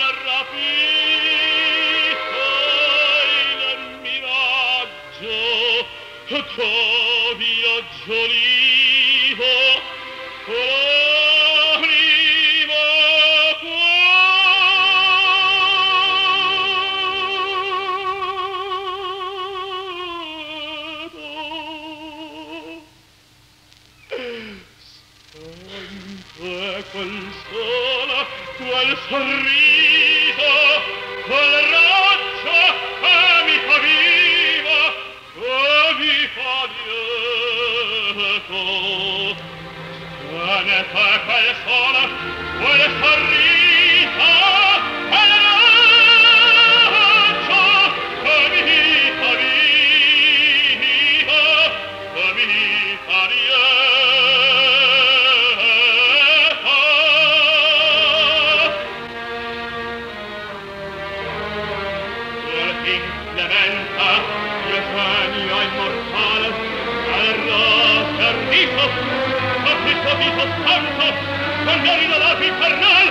rapito il miraggio, tuo viaggiolino, l'anima quel sola, quel sorriso, quel raggio che mi fa viva, che mi fa lieto. Se ne fa quel sola, quel sorriso, quel raggio che mi fa viva, che mi fa lieto. Vito santo, magari la lapi infernal.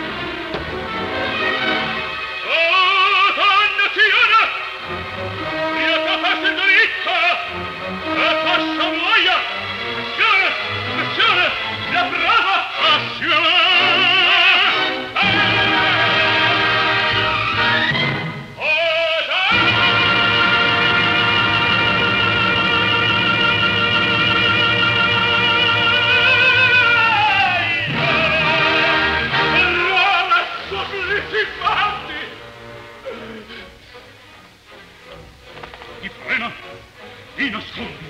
Oh, dannazione! Io ti faccio il diritto! E faccio muoia! Passione! Passione! La brava! Passione! Ti nascondi.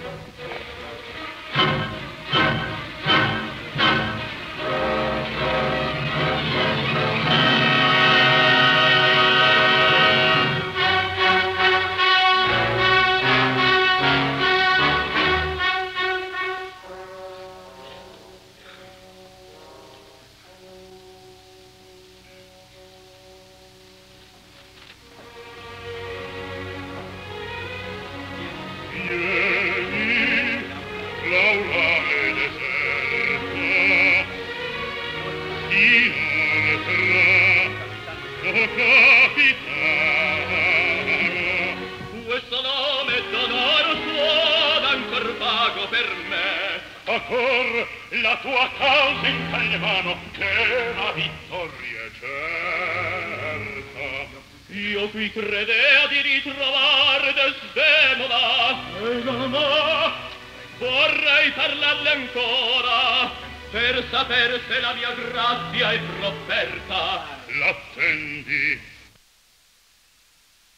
Ancor la tua causa in tal mano, che la vittoria è certa. Io qui credea di ritrovar Desdemona, e no, vorrei parlarle ancora, per saper se la mia grazia è profferta. L'attendi.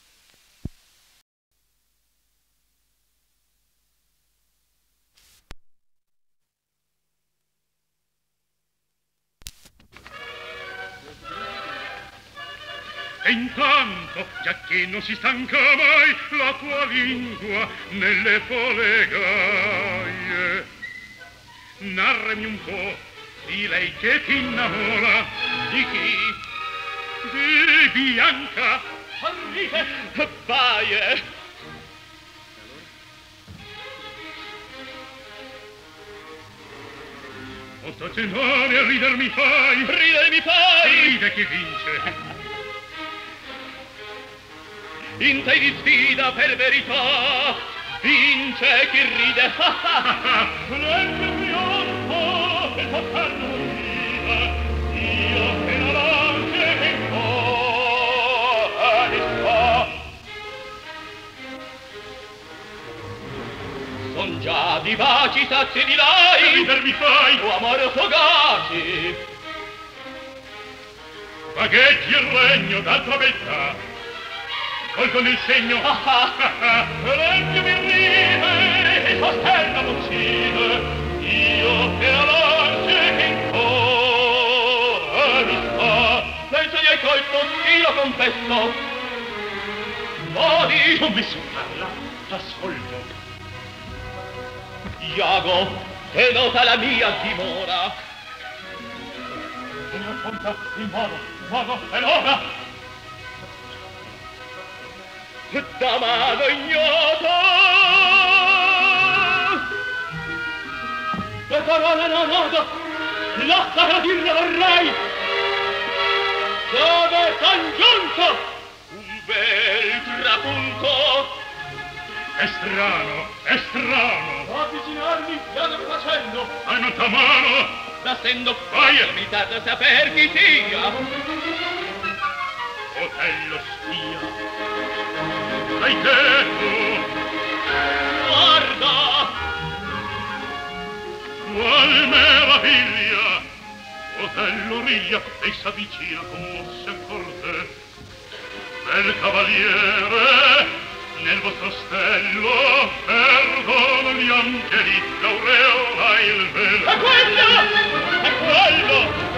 E intanto, giacché non si stanca mai la tua lingua nelle polegaie, narrami un po' di lei che ti innamora. Di chi? Di Bianca. Arrive, baie. O stazionare a rider mi fai. Ridere mi fai. Ride chi vince. In te di sfida per verità vince chi ride. Nel mio trionfo e toccarlo ride, io che la lance che in cuore sta. Son già di baci sazi di lei, Rider mi fai. o amore fugaci. Paghetti il regno d'altra beltà. Colgo nel segno. L'empio mi ride e sostenga l'uccide, io che la lance che in cuore mi sta. Senza di hai colto, io confesso. Modi, Non mi so parla, t'ascolto. Iago, che nota la mia dimora. E mi racconta il modo, modo e l'ora. Da mano ignota le parole non odo, lasciala dirla vorrei, dove son giunto un bel trapunto. È strano, è strano. Avvicinarmi piano facendo, Hanno ta mano. essendo Vai. limitato a saper chi sia. Otello spia. Hai detto. Guarda, Qual meraviglia! Otello riglia e s'avvicina con mosse accorte. Bel cavaliere, nel vostro stello perdono gli angeli, l'aureola e il velo. è quello, è quello.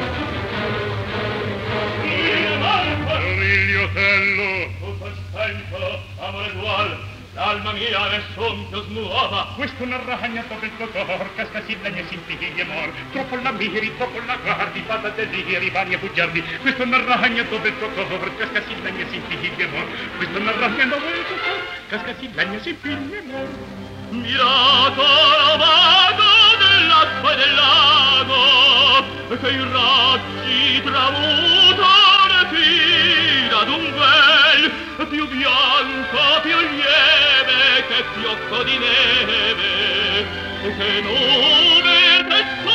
Il Marco, Riglio Otello, tutto il tempo, amore dual, l'alma mia nessun più smuova. questo non ragnato del dottor, cascasilla ne si impigli amor, troppo la miri, troppo la guardi, fatta desideri, vari e bugiardi, questo non ragnato del dottor, cascasilla ne si impigli amor, questo non ragnato del dottor, cascasilla ne si impigli amor. Miracolo vago dell'acqua e del lago, che i raggi tramutano fino ad un vel più bianco, più lieve che fiocco di neve, che nube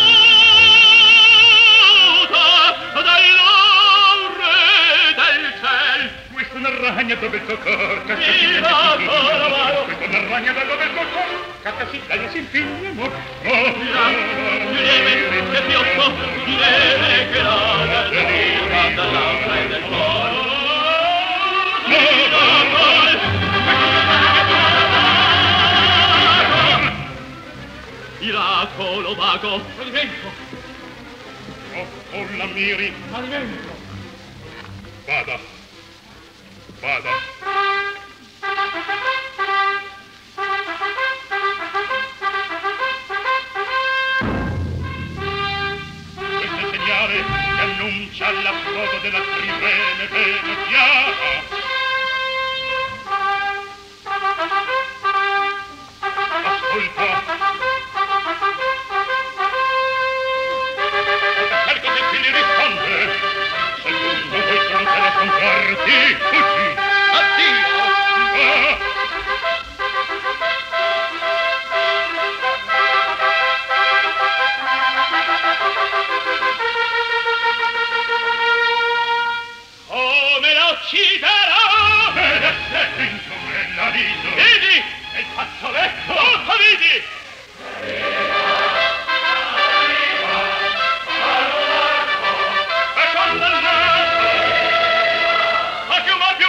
tessuta dall'aure del ciel. Questo non ragnato del dottor, Miracolo vago, questo non ragnato del dottor, cascasilla ne si impigli amor. più lieve che fiocco di neve, che nube tessuta dall'aure del ciel. Miracolo vago, alimento, Oh, oh, la miri, alimento. vada, vada. Questo segnale che annuncia l'approdo della trirene veneziana. Ascolta. Cerca se ti risponde. Secondo voi sono telescontrarti, fuggi. Addio! Ah! Come la ucciderò? Ed è vinto me la viso. Vedi! È il fazzoletto. Tutto vedi! È condannato. Ma più, ma più!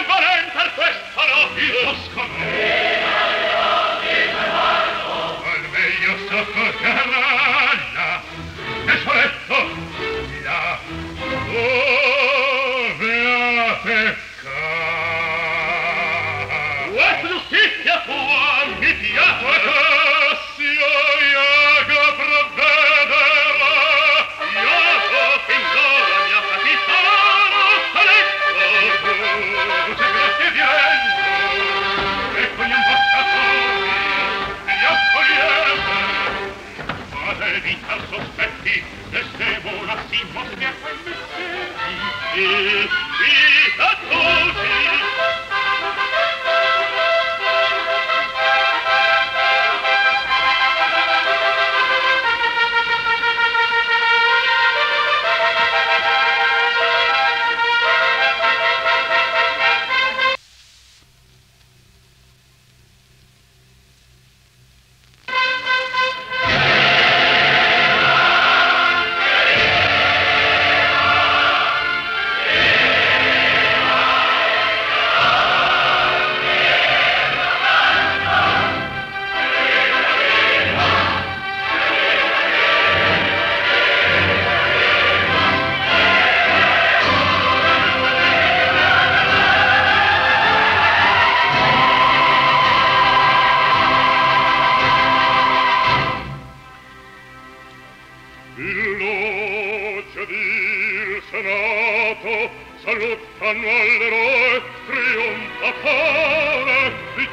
Illuce del Senato salutano all'eroe trionfatore di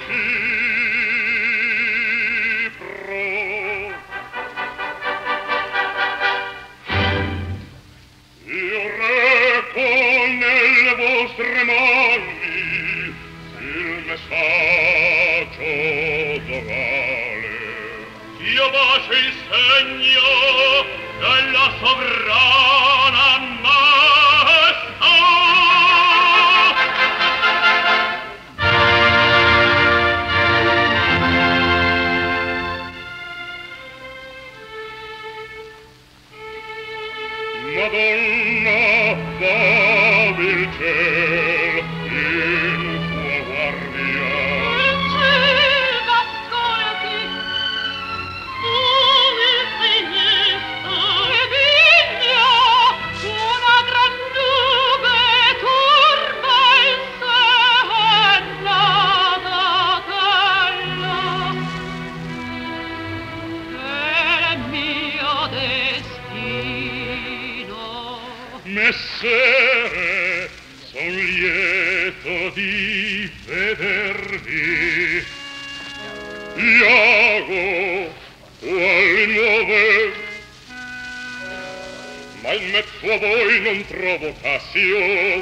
Cipro. Io reco nelle vostre mani il messaggio dovale. Io bacio il segno della sovrana maestà. Madonna, davi il ciel in tua guardia. Il ciel ascolti, tu il figlio e vigno, una gran nube turba il senna d'Atella. È mio destino. Messere, son lieto di vedervi. Iago, quali nuove? Ma in mezzo a voi non trovo Cassio.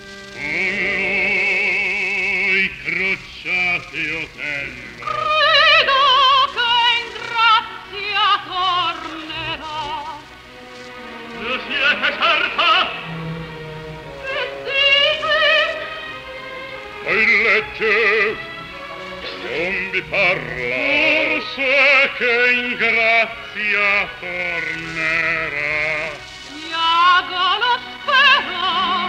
Voi crociate Otello. Credo che in grazia tornerà. Ne siete certa? E dite, Il legge non vi parla. Forse che in grazia tornerà. Iago lo spero.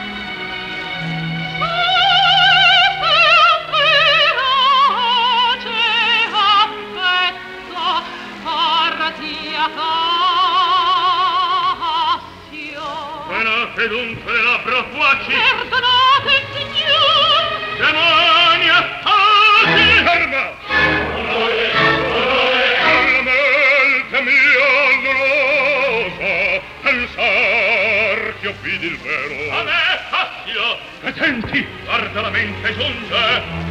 Se feroce affetto partia Cassio. Tenate dunque le labbra fuaci. Perdonate, signor. Demoni attasi! Ferma! Alla mente mia dolorosa pensar che ho vidi il vero. A me, Cassio! Attenti! Guarda la mente giunge!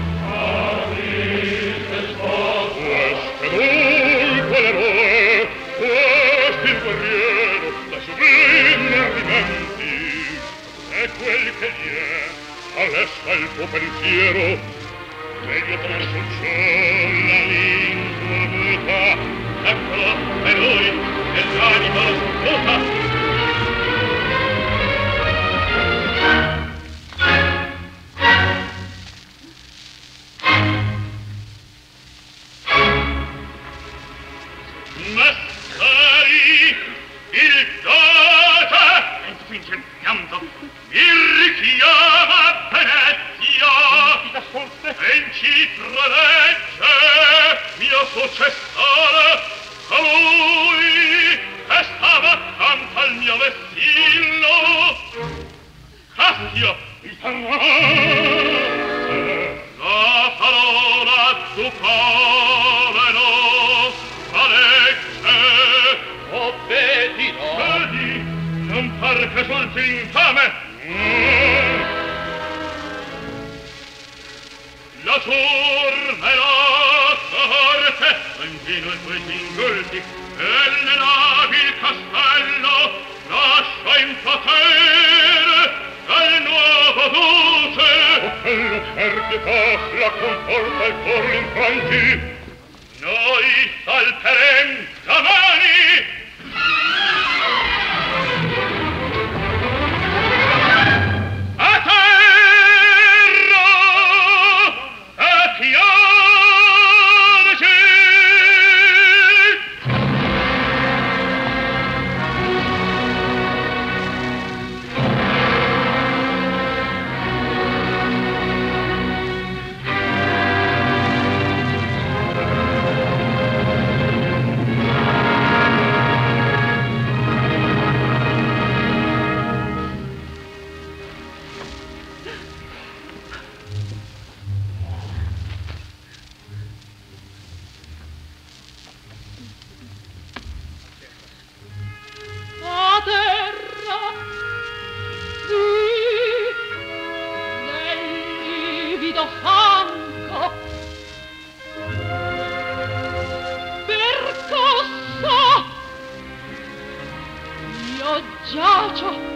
Questo dunque l'eroe, questo il guerriero, da sublime ardimenti, è quel che gli è, alessa il tuo pensiero, meglio tener sul cielo la lingua muta. Eccolo, è lui, e l'anima lo sputa. Messeri, il dote, e spinge il pianto, mi richiama a Venezia, e in Cipro legge mio successore, colui che stava accanto al mio vessillo. Cassio, il la parola ducale nostra legge obbedirò. Vedi, non par che sulti l'infame. La turma e la sorte infino i tuoi singolti e le navi il castello lascia in potere dal nuovo duce. Otello per pietà la conforta il cor infranti. Noi salterem domani. A terra! A chiamaci! io giacio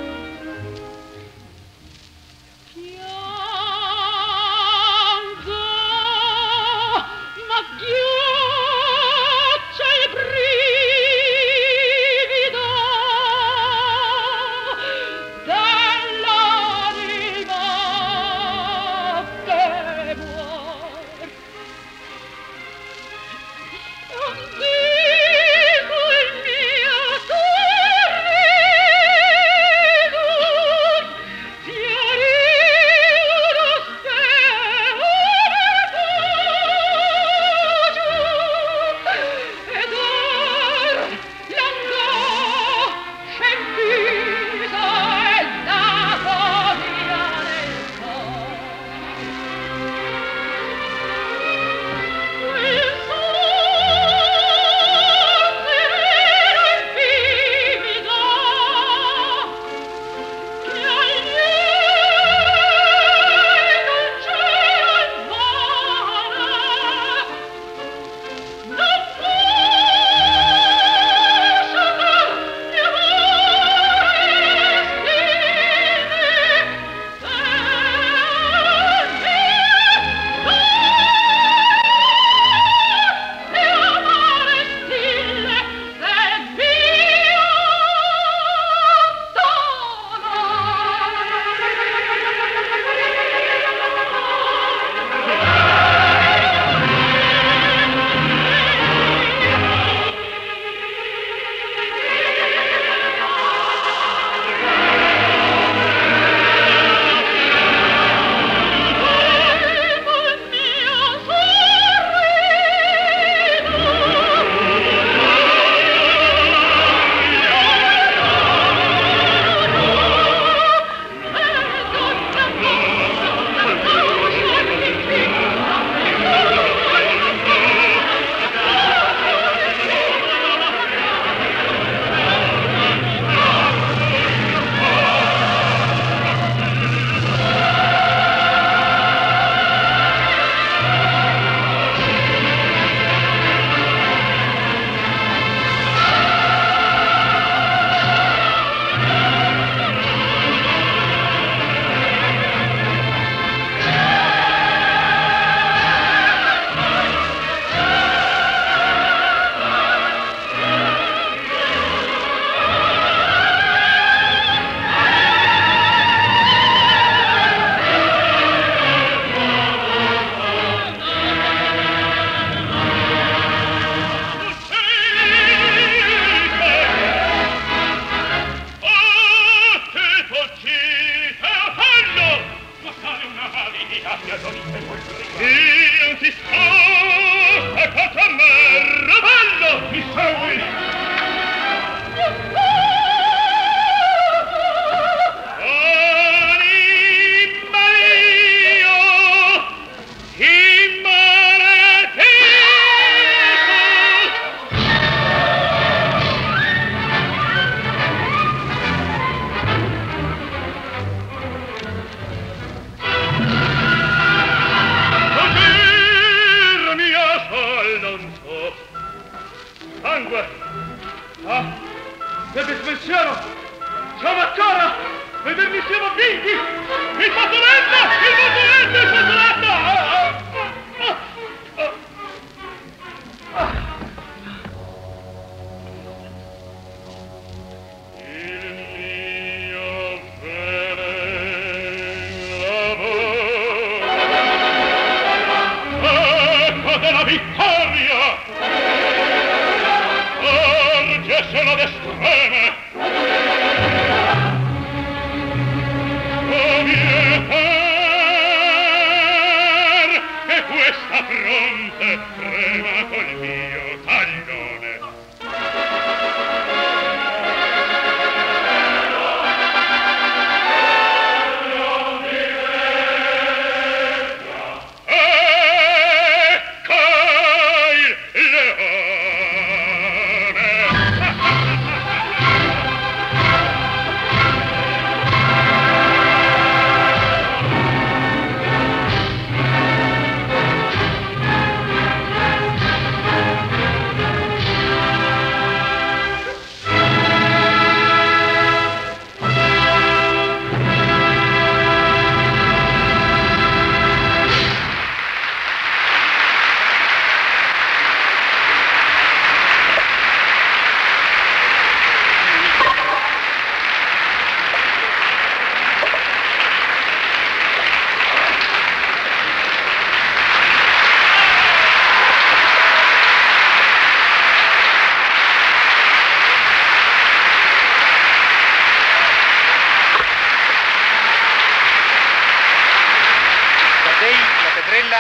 Fronte trema col mio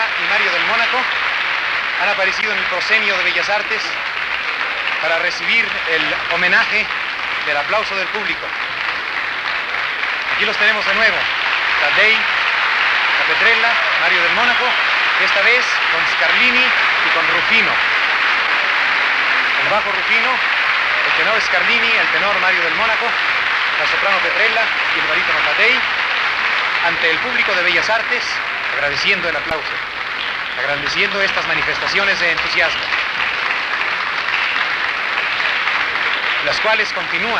y Mario del Mónaco han aparecido en el proscenio de Bellas Artes para recibir el homenaje del aplauso del público. Aquí los tenemos de nuevo, Taddei, La Petrella, Mario del Mónaco, esta vez con Scarlini y con Rufino. El bajo Rufino, el tenor Scarlini, el tenor Mario del Mónaco, la soprano Petrella y el barítono Taddei, ante el público de Bellas Artes, agradeciendo el aplauso, agradeciendo estas manifestaciones de entusiasmo, las cuales continúan.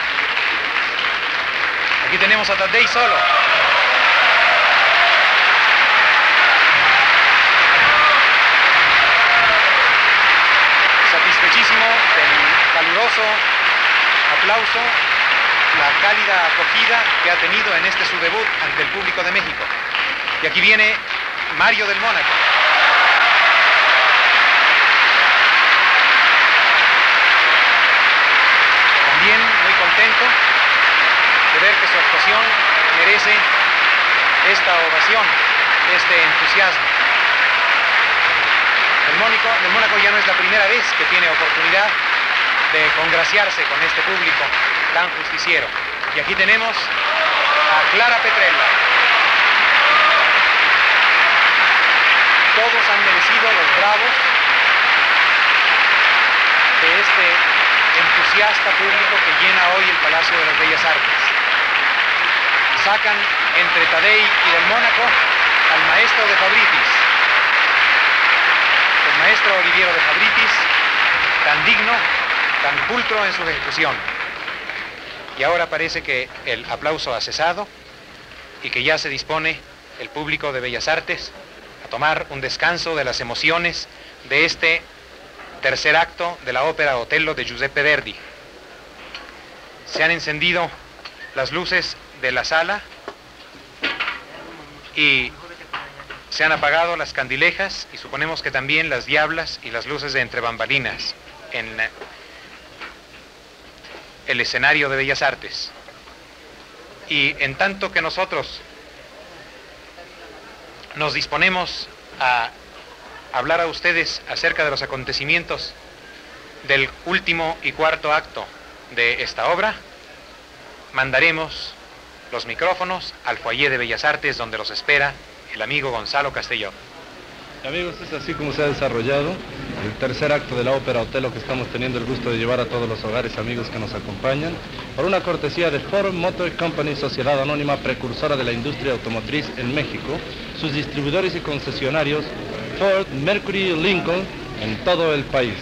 Aquí tenemos a Taddei solo. Satisfechísimo del caluroso aplauso, la cálida acogida que ha tenido en este su debut ante el público de México. Y aquí viene Mario del Mónaco. También muy contento de ver que su actuación merece esta ovación, este entusiasmo. El Mónaco, el Mónaco ya no es la primera vez que tiene oportunidad de congraciarse con este público tan justiciero. Y aquí tenemos a Clara Petrella. Todos han merecido los bravos de este entusiasta público que llena hoy el Palacio de las Bellas Artes. Sacan entre Taddei y del Mónaco al maestro de Fabritis, el maestro Oliviero de Fabritis, tan digno, tan pulcro en su ejecución. Y ahora parece que el aplauso ha cesado y que ya se dispone el público de Bellas Artes a tomar un descanso de las emociones de este tercer acto de la ópera Otello de Giuseppe Verdi. Se han encendido las luces de la sala y se han apagado las candilejas y suponemos que también las diablas y las luces de entre bambalinas en el escenario de Bellas Artes. Y en tanto que nosotros nos disponemos a hablar a ustedes acerca de los acontecimientos del último y cuarto acto de esta obra, mandaremos los micrófonos al foyer de Bellas Artes, donde los espera el amigo Gonzalo Castelló. Amigos, es así como se ha desarrollado el tercer acto de la ópera Otello, que estamos teniendo el gusto de llevar a todos los hogares amigos que nos acompañan, por una cortesía de Ford Motor Company, sociedad anónima precursora de la industria automotriz en México, sus distribuidores y concesionarios Ford, Mercury y Lincoln en todo el país.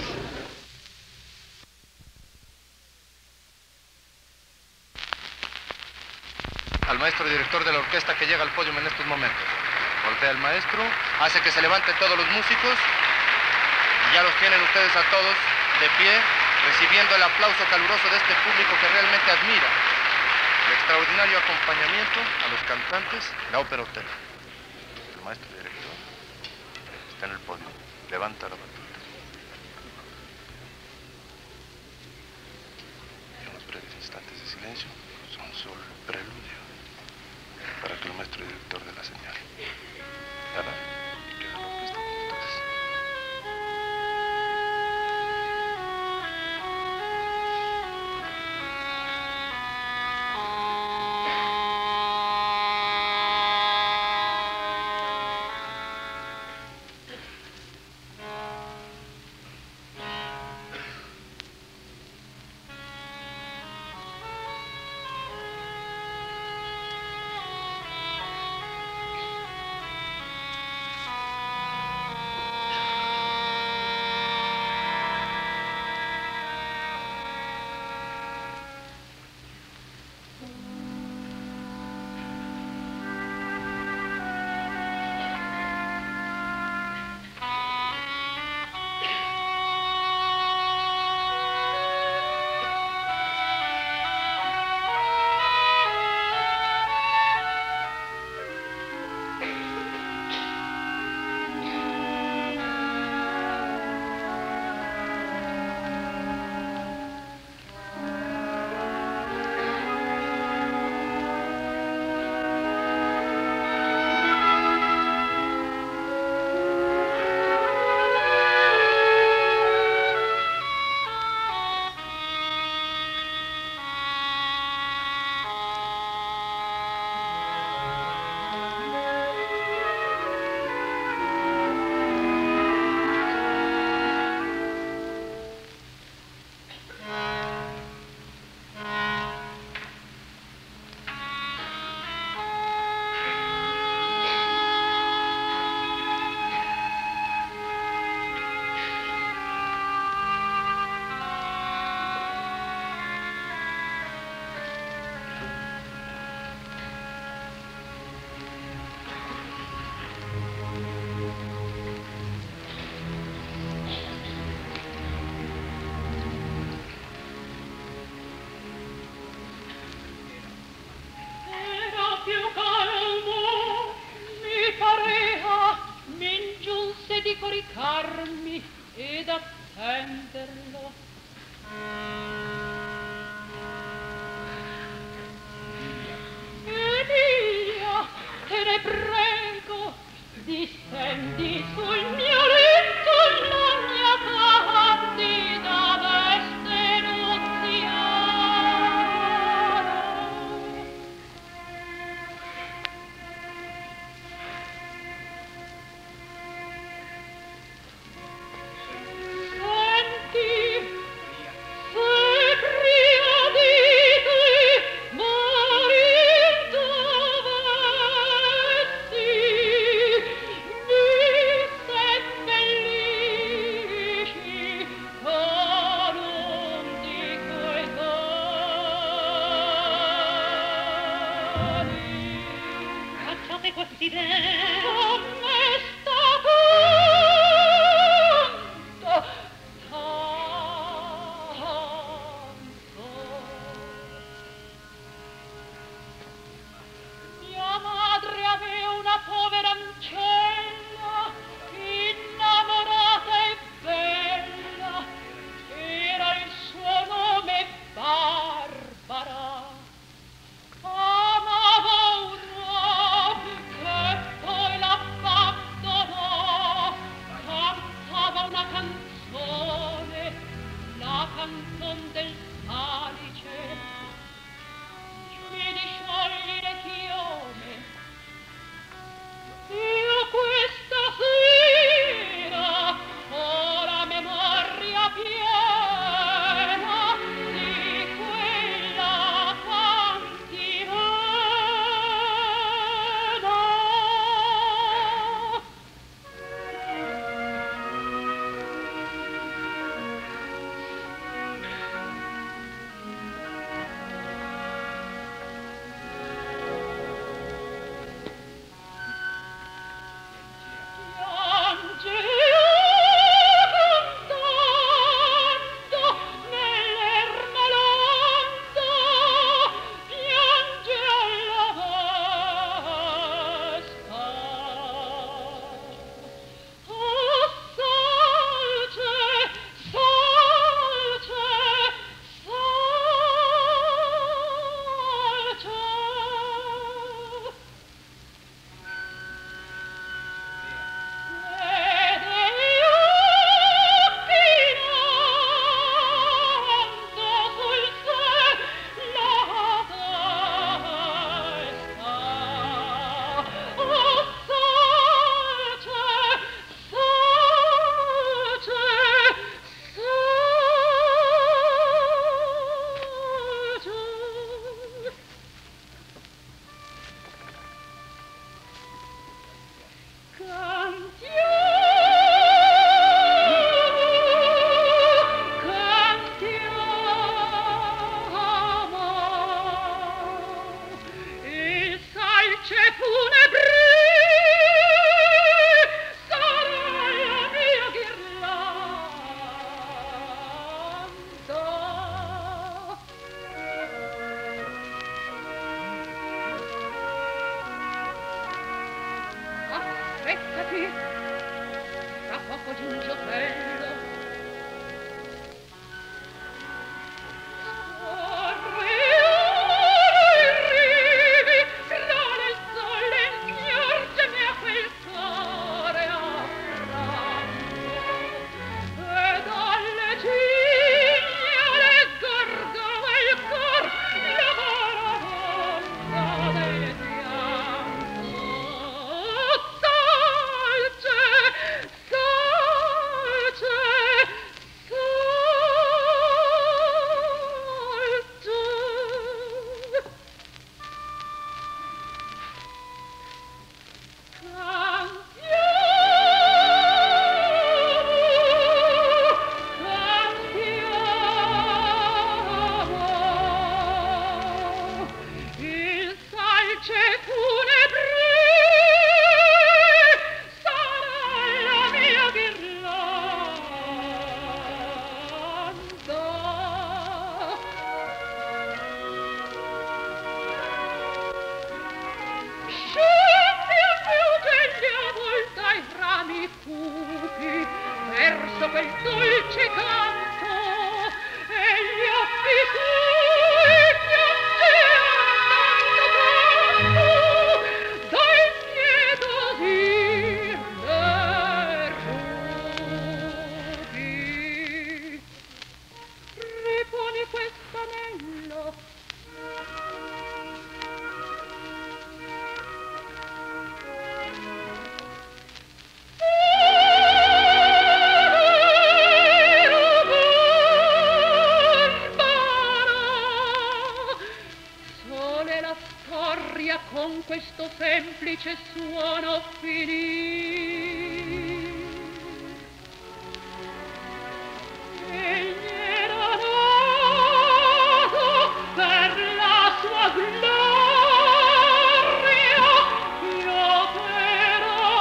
Al maestro director de la orquesta que llega al podio en estos momentos. Voltea el maestro, hace que se levanten todos los músicos y ya los tienen ustedes a todos de pie, recibiendo el aplauso caluroso de este público que realmente admira el extraordinario acompañamiento a los cantantes de la ópera Otello. El maestro director está en el podio, levanta la batuta. Y unos breves instantes de silencio son solo el preludio para que el maestro director dé la señal. Ahora, queda la orquesta con ustedes. ed attenderlo. Emilia, te ne prego, discendi sul mio letto la mia candida veste nuziale. Senti, se pria di te morir dovessi, mi seppellisci con un di quei mani. Cacciate quest'idea, come sta tanto, tanto. Mia madre aveva una povera ancella, innamorata e bella, era il suo nome Barbara. Amava un uomo che poi la perso quel dolce canto e gli occhi suoi piangeano tanto pronto dal miedo dir le rubi. Riponi quest'anello con questo semplice suono finì. Egli era nato per la sua gloria, io per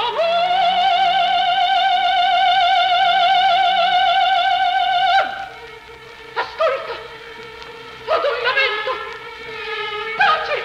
amor. Ascolta, ad un lamento, taci!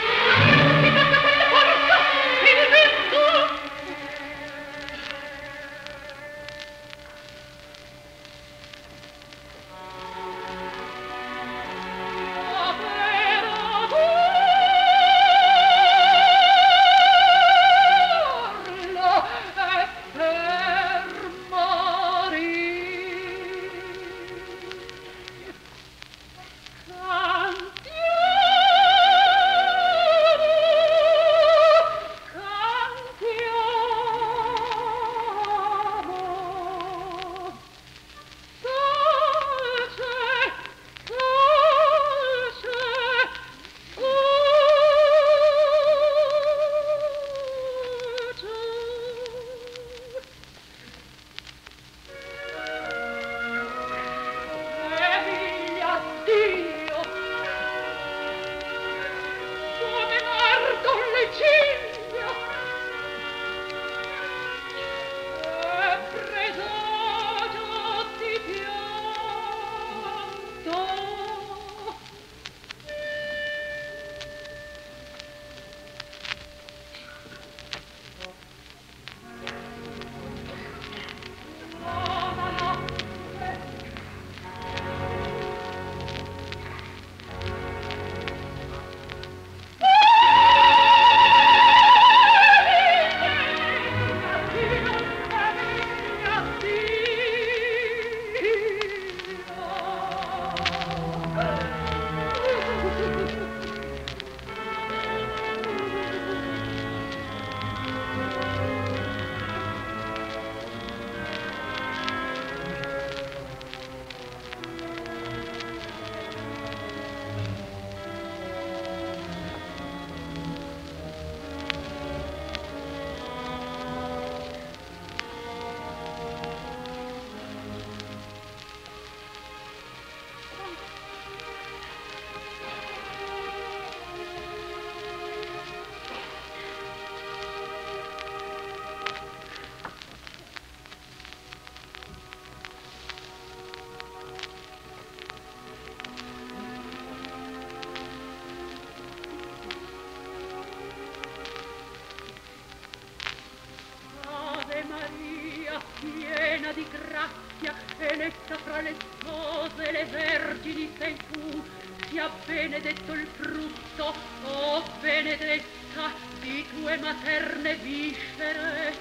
piena di grazia, eletta fra le spose, le vergini sei tu, sia benedetto il frutto, oh benedetta, di tue materne viscere,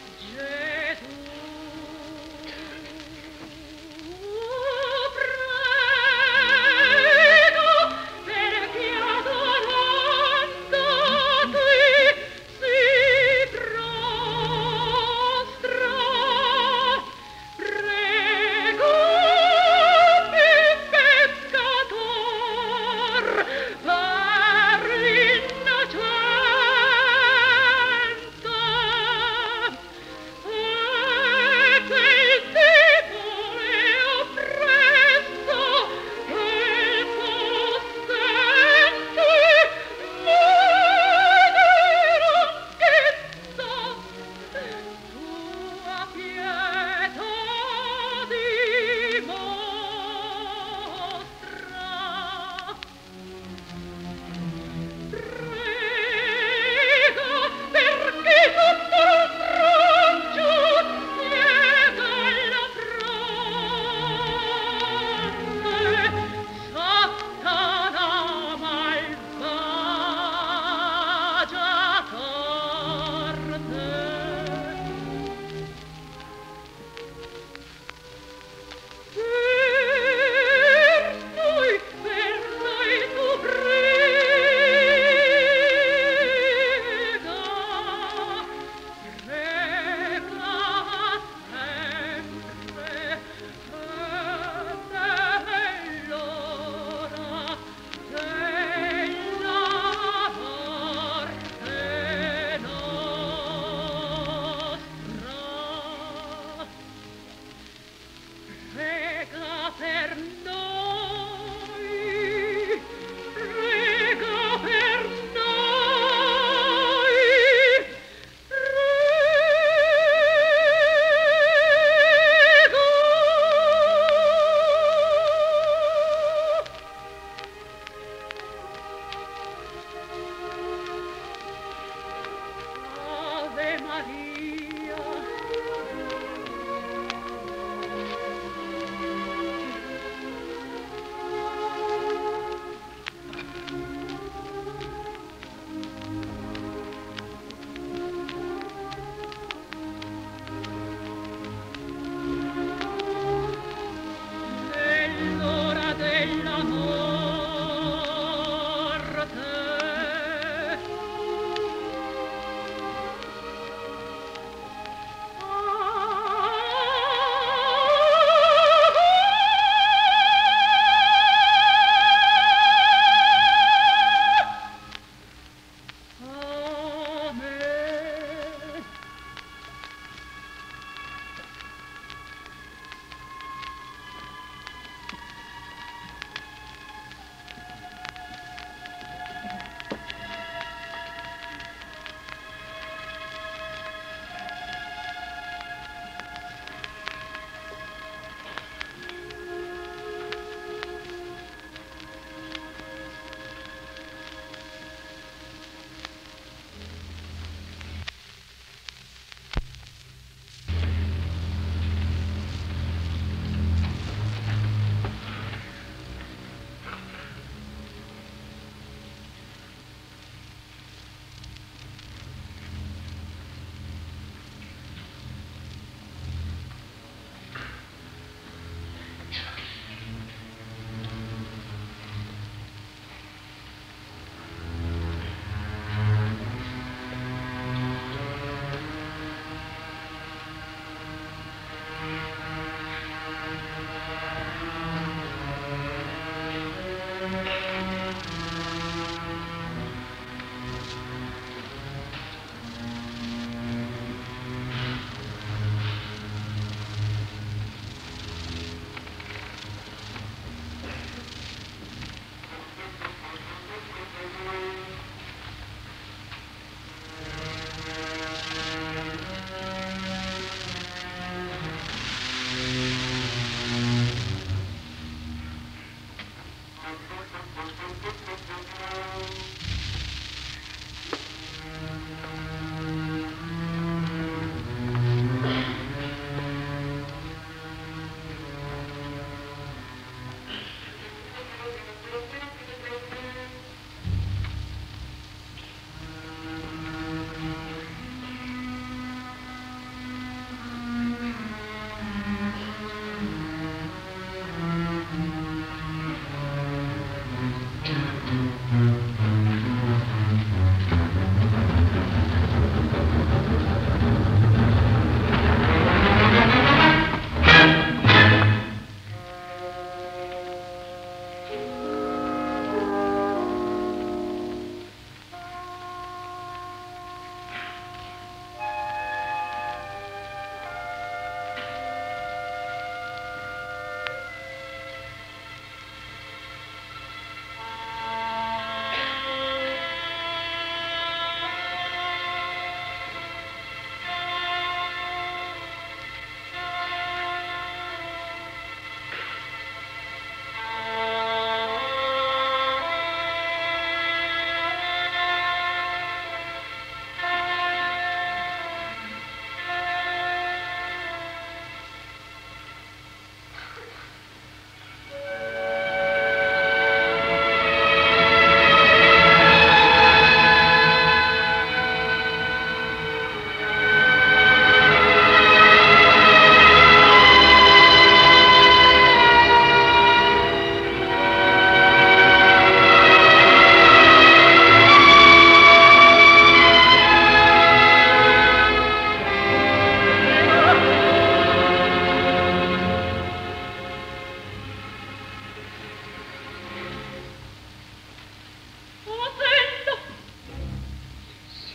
Gesù. Oh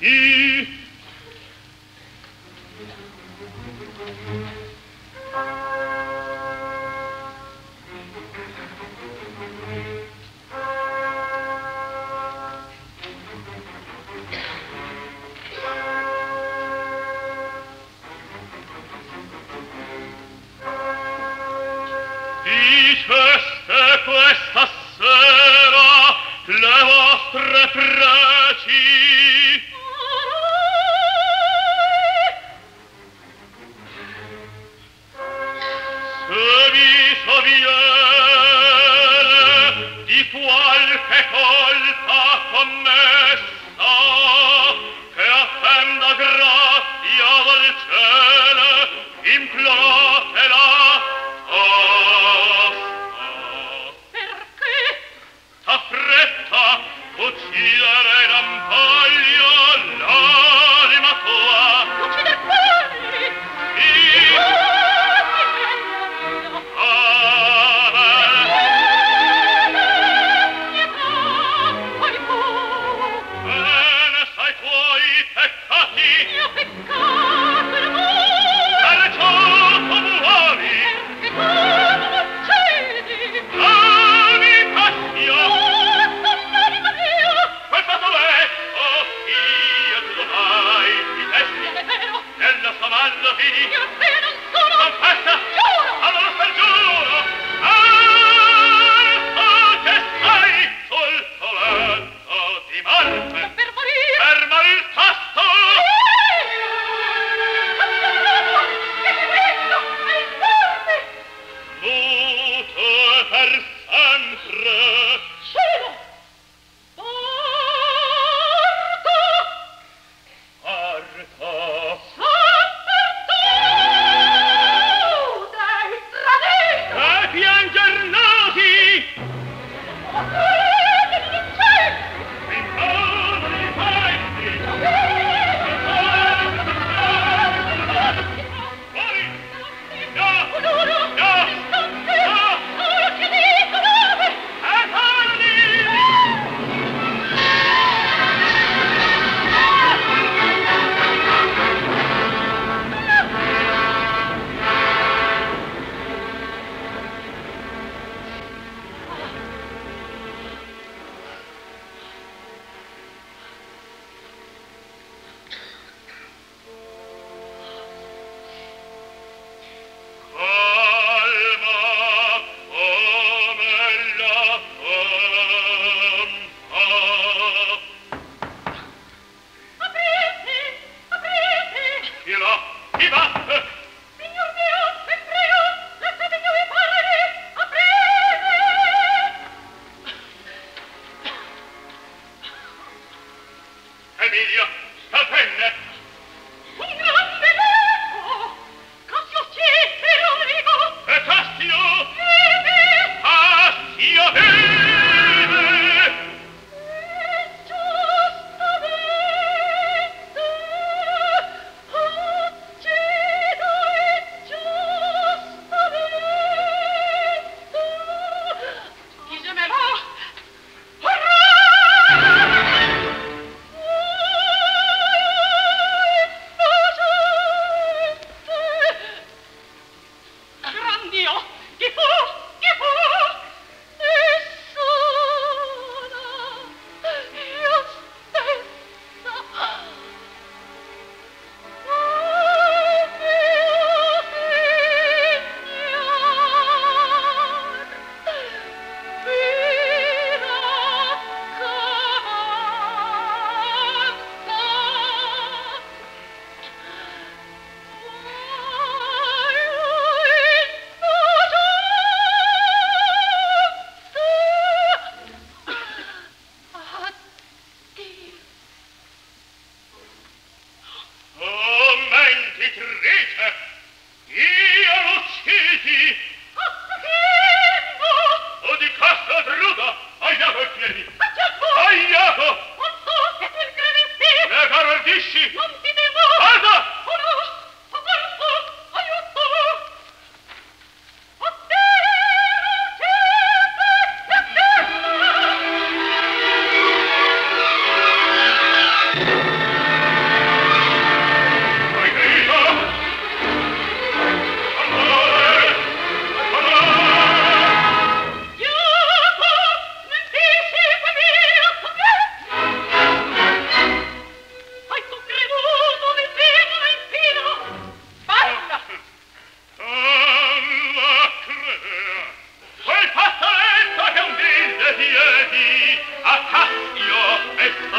sì. Diceste questa sera le vostre preci. Se vi soviene di qualche colpa commessa, che attenda grazia dal cielo, implotela. T'affretta uccidere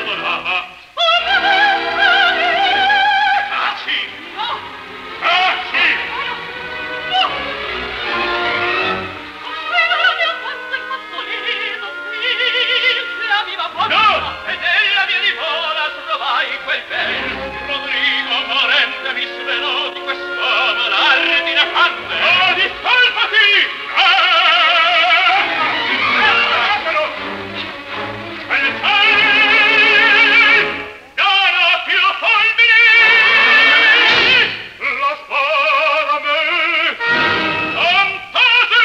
adorava. Taci! No! Taci! No! Confido la mia forza in Mazzolino, qui la viva forza! No! Ed ella mia dimora trovai quel bel Rodrigo morente mi svelò di quest'uomo l'ardi nefande. Oh, discolpati! Ah! Lascialo! Alzai! Non ho più fulmini! La spada a me! Cantate!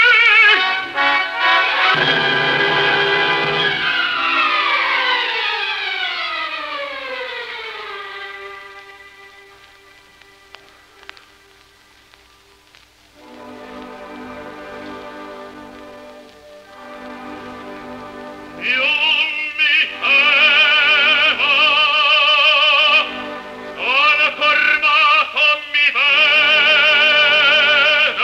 Io mi temo, sono formato mi vede.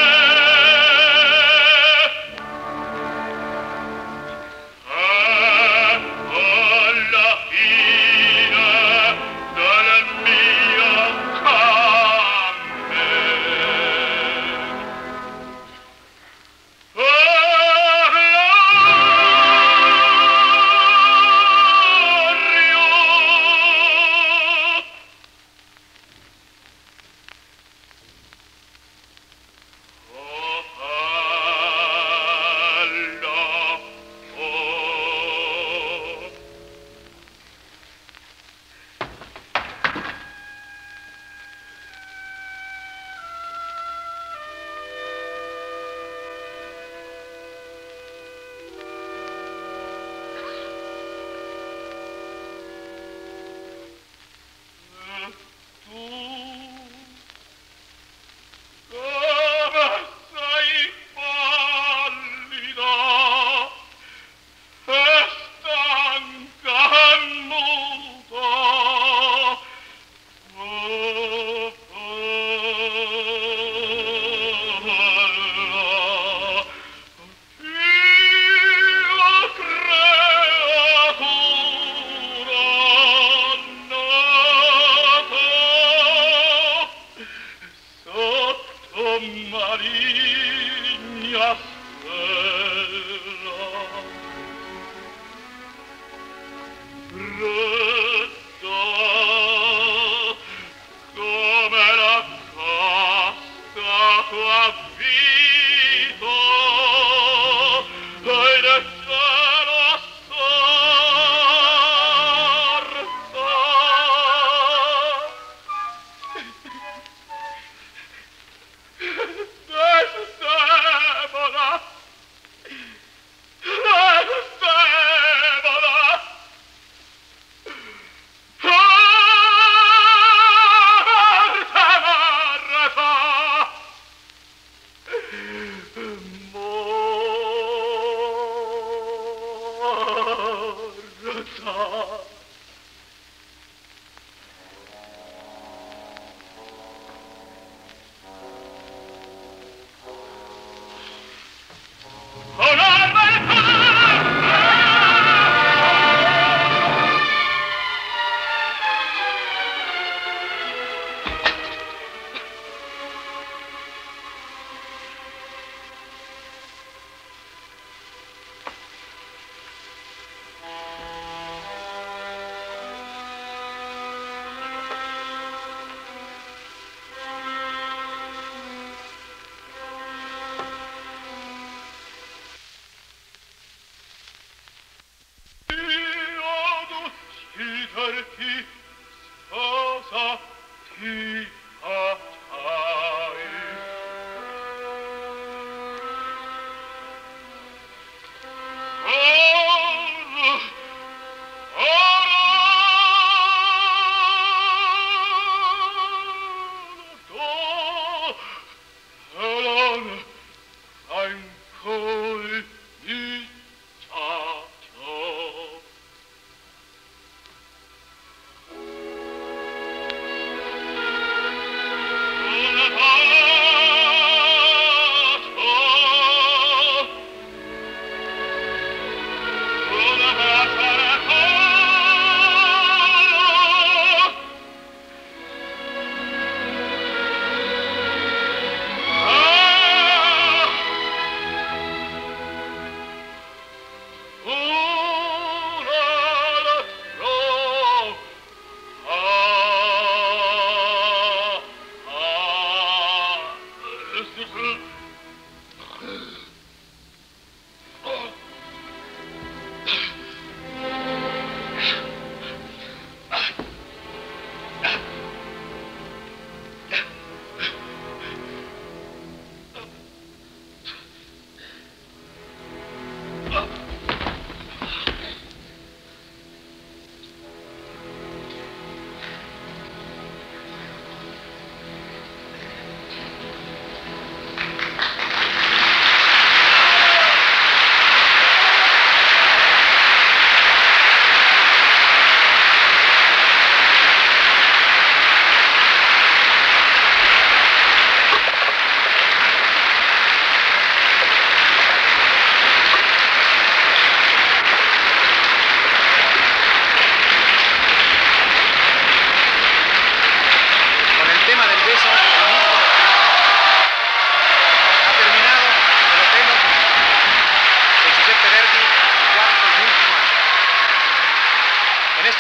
Ah, alla fine del mio cammino.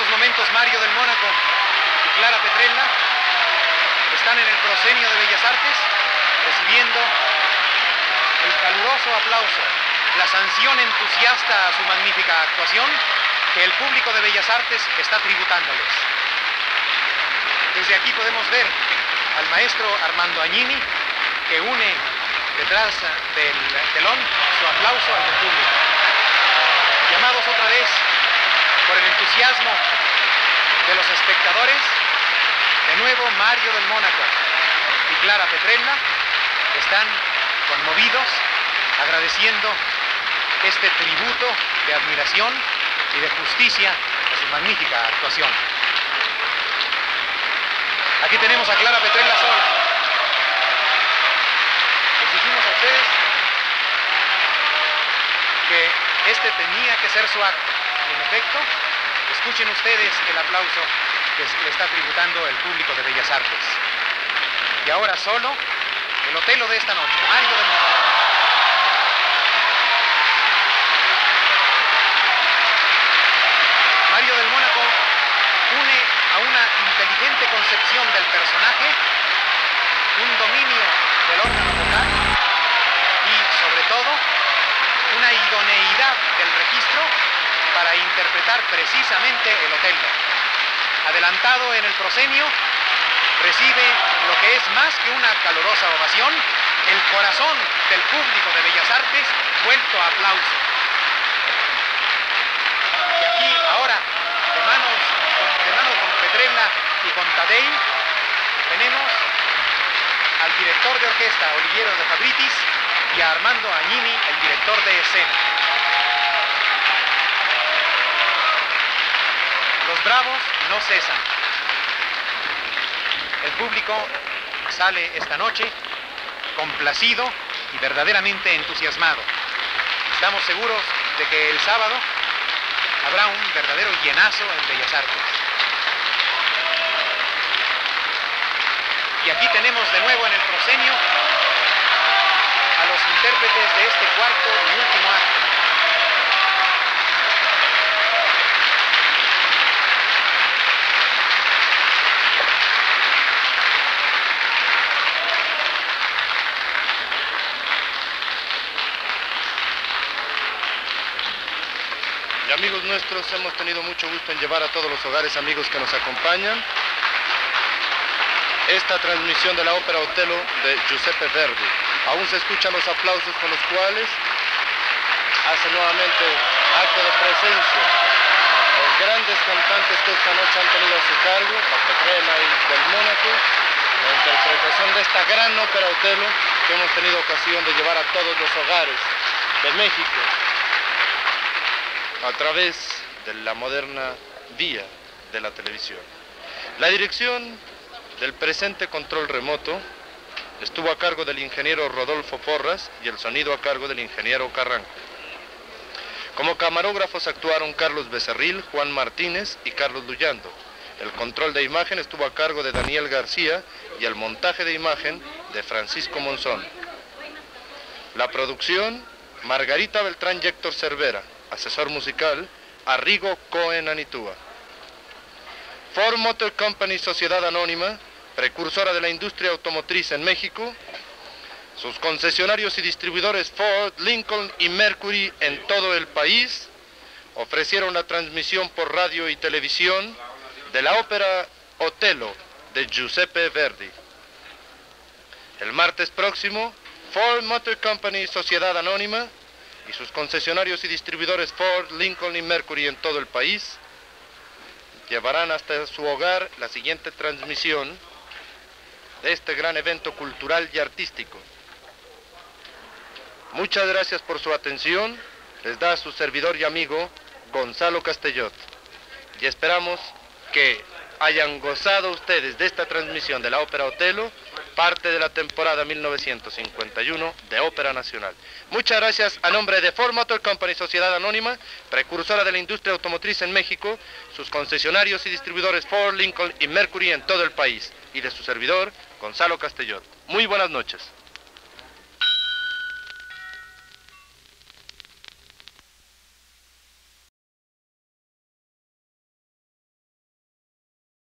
estos momentos Mario del Mónaco y Clara Petrella están en el proscenio de Bellas Artes recibiendo el caluroso aplauso, la sanción entusiasta a su magnífica actuación que el público de Bellas Artes está tributándoles. Desde aquí podemos ver al maestro Armando Agnini, que une detrás del telón su aplauso al del público. Llamados otra vez por el entusiasmo de los espectadores, de nuevo Mario del Mónaco y Clara Petrella están conmovidos, agradeciendo este tributo de admiración y de justicia a su magnífica actuación. Aquí tenemos a Clara Petrella sola. Les dijimos a ustedes que este tenía que ser su acto. Y en efecto, escuchen ustedes el aplauso que le está tributando el público de Bellas Artes. Y ahora solo el Otelo de esta noche, Mario del Mónaco. Mario del Mónaco une a una inteligente concepción del personaje, un dominio del órgano vocal y, sobre todo, una idoneidad del registro para interpretar precisamente el Otello. Adelantado en el proscenio, recibe lo que es más que una calurosa ovación, el corazón del público de Bellas Artes vuelto a aplauso. Y aquí, ahora, de manos, de mano con Petrella y con Taddei, tenemos al director de orquesta, Oliviero de Fabritis, y a Armando Agnini, el director de escena. Los bravos no cesan. El público sale esta noche complacido y verdaderamente entusiasmado. Estamos seguros de que el sábado habrá un verdadero llenazo en Bellas Artes. Y aquí tenemos de nuevo en el proscenio a los intérpretes de este cuarto y último acto. Y amigos nuestros, hemos tenido mucho gusto en llevar a todos los hogares amigos que nos acompañan esta transmisión de la ópera Otello de Giuseppe Verdi. Aún se escuchan los aplausos con los cuales hace nuevamente acto de presencia los grandes cantantes que esta noche han tenido a su cargo, la Petrella y del Mónaco, la interpretación de esta gran ópera Otello que hemos tenido ocasión de llevar a todos los hogares de México a través de la moderna vía de la televisión. La dirección del presente control remoto estuvo a cargo del ingeniero Rodolfo Porras y el sonido a cargo del ingeniero Carranco. Como camarógrafos actuaron Carlos Becerril, Juan Martínez y Carlos Luyando. El control de imagen estuvo a cargo de Daniel García y el montaje de imagen de Francisco Monzón. La producción, Margarita Beltrán y Héctor Cervera. Asesor musical, Arrigo Cohen Anitúa. Ford Motor Company, Sociedad Anónima, precursora de la industria automotriz en México. Sus concesionarios y distribuidores Ford, Lincoln y Mercury en todo el país ofrecieron la transmisión por radio y televisión de la ópera Otello de Giuseppe Verdi. El martes próximo, Ford Motor Company, Sociedad Anónima, y sus concesionarios y distribuidores Ford, Lincoln y Mercury en todo el país llevarán hasta su hogar la siguiente transmisión de este gran evento cultural y artístico. Muchas gracias por su atención. Les da su servidor y amigo Gonzalo Castellot. Y esperamos que hayan gozado ustedes de esta transmisión de la ópera Otello, parte de la temporada mil novecientos cincuenta y uno de Ópera Nacional. Muchas gracias a nombre de Ford Motor Company, Sociedad Anónima, precursora de la industria automotriz en México, sus concesionarios y distribuidores Ford, Lincoln y Mercury en todo el país, y de su servidor, Gonzalo Castellot. Muy buenas noches.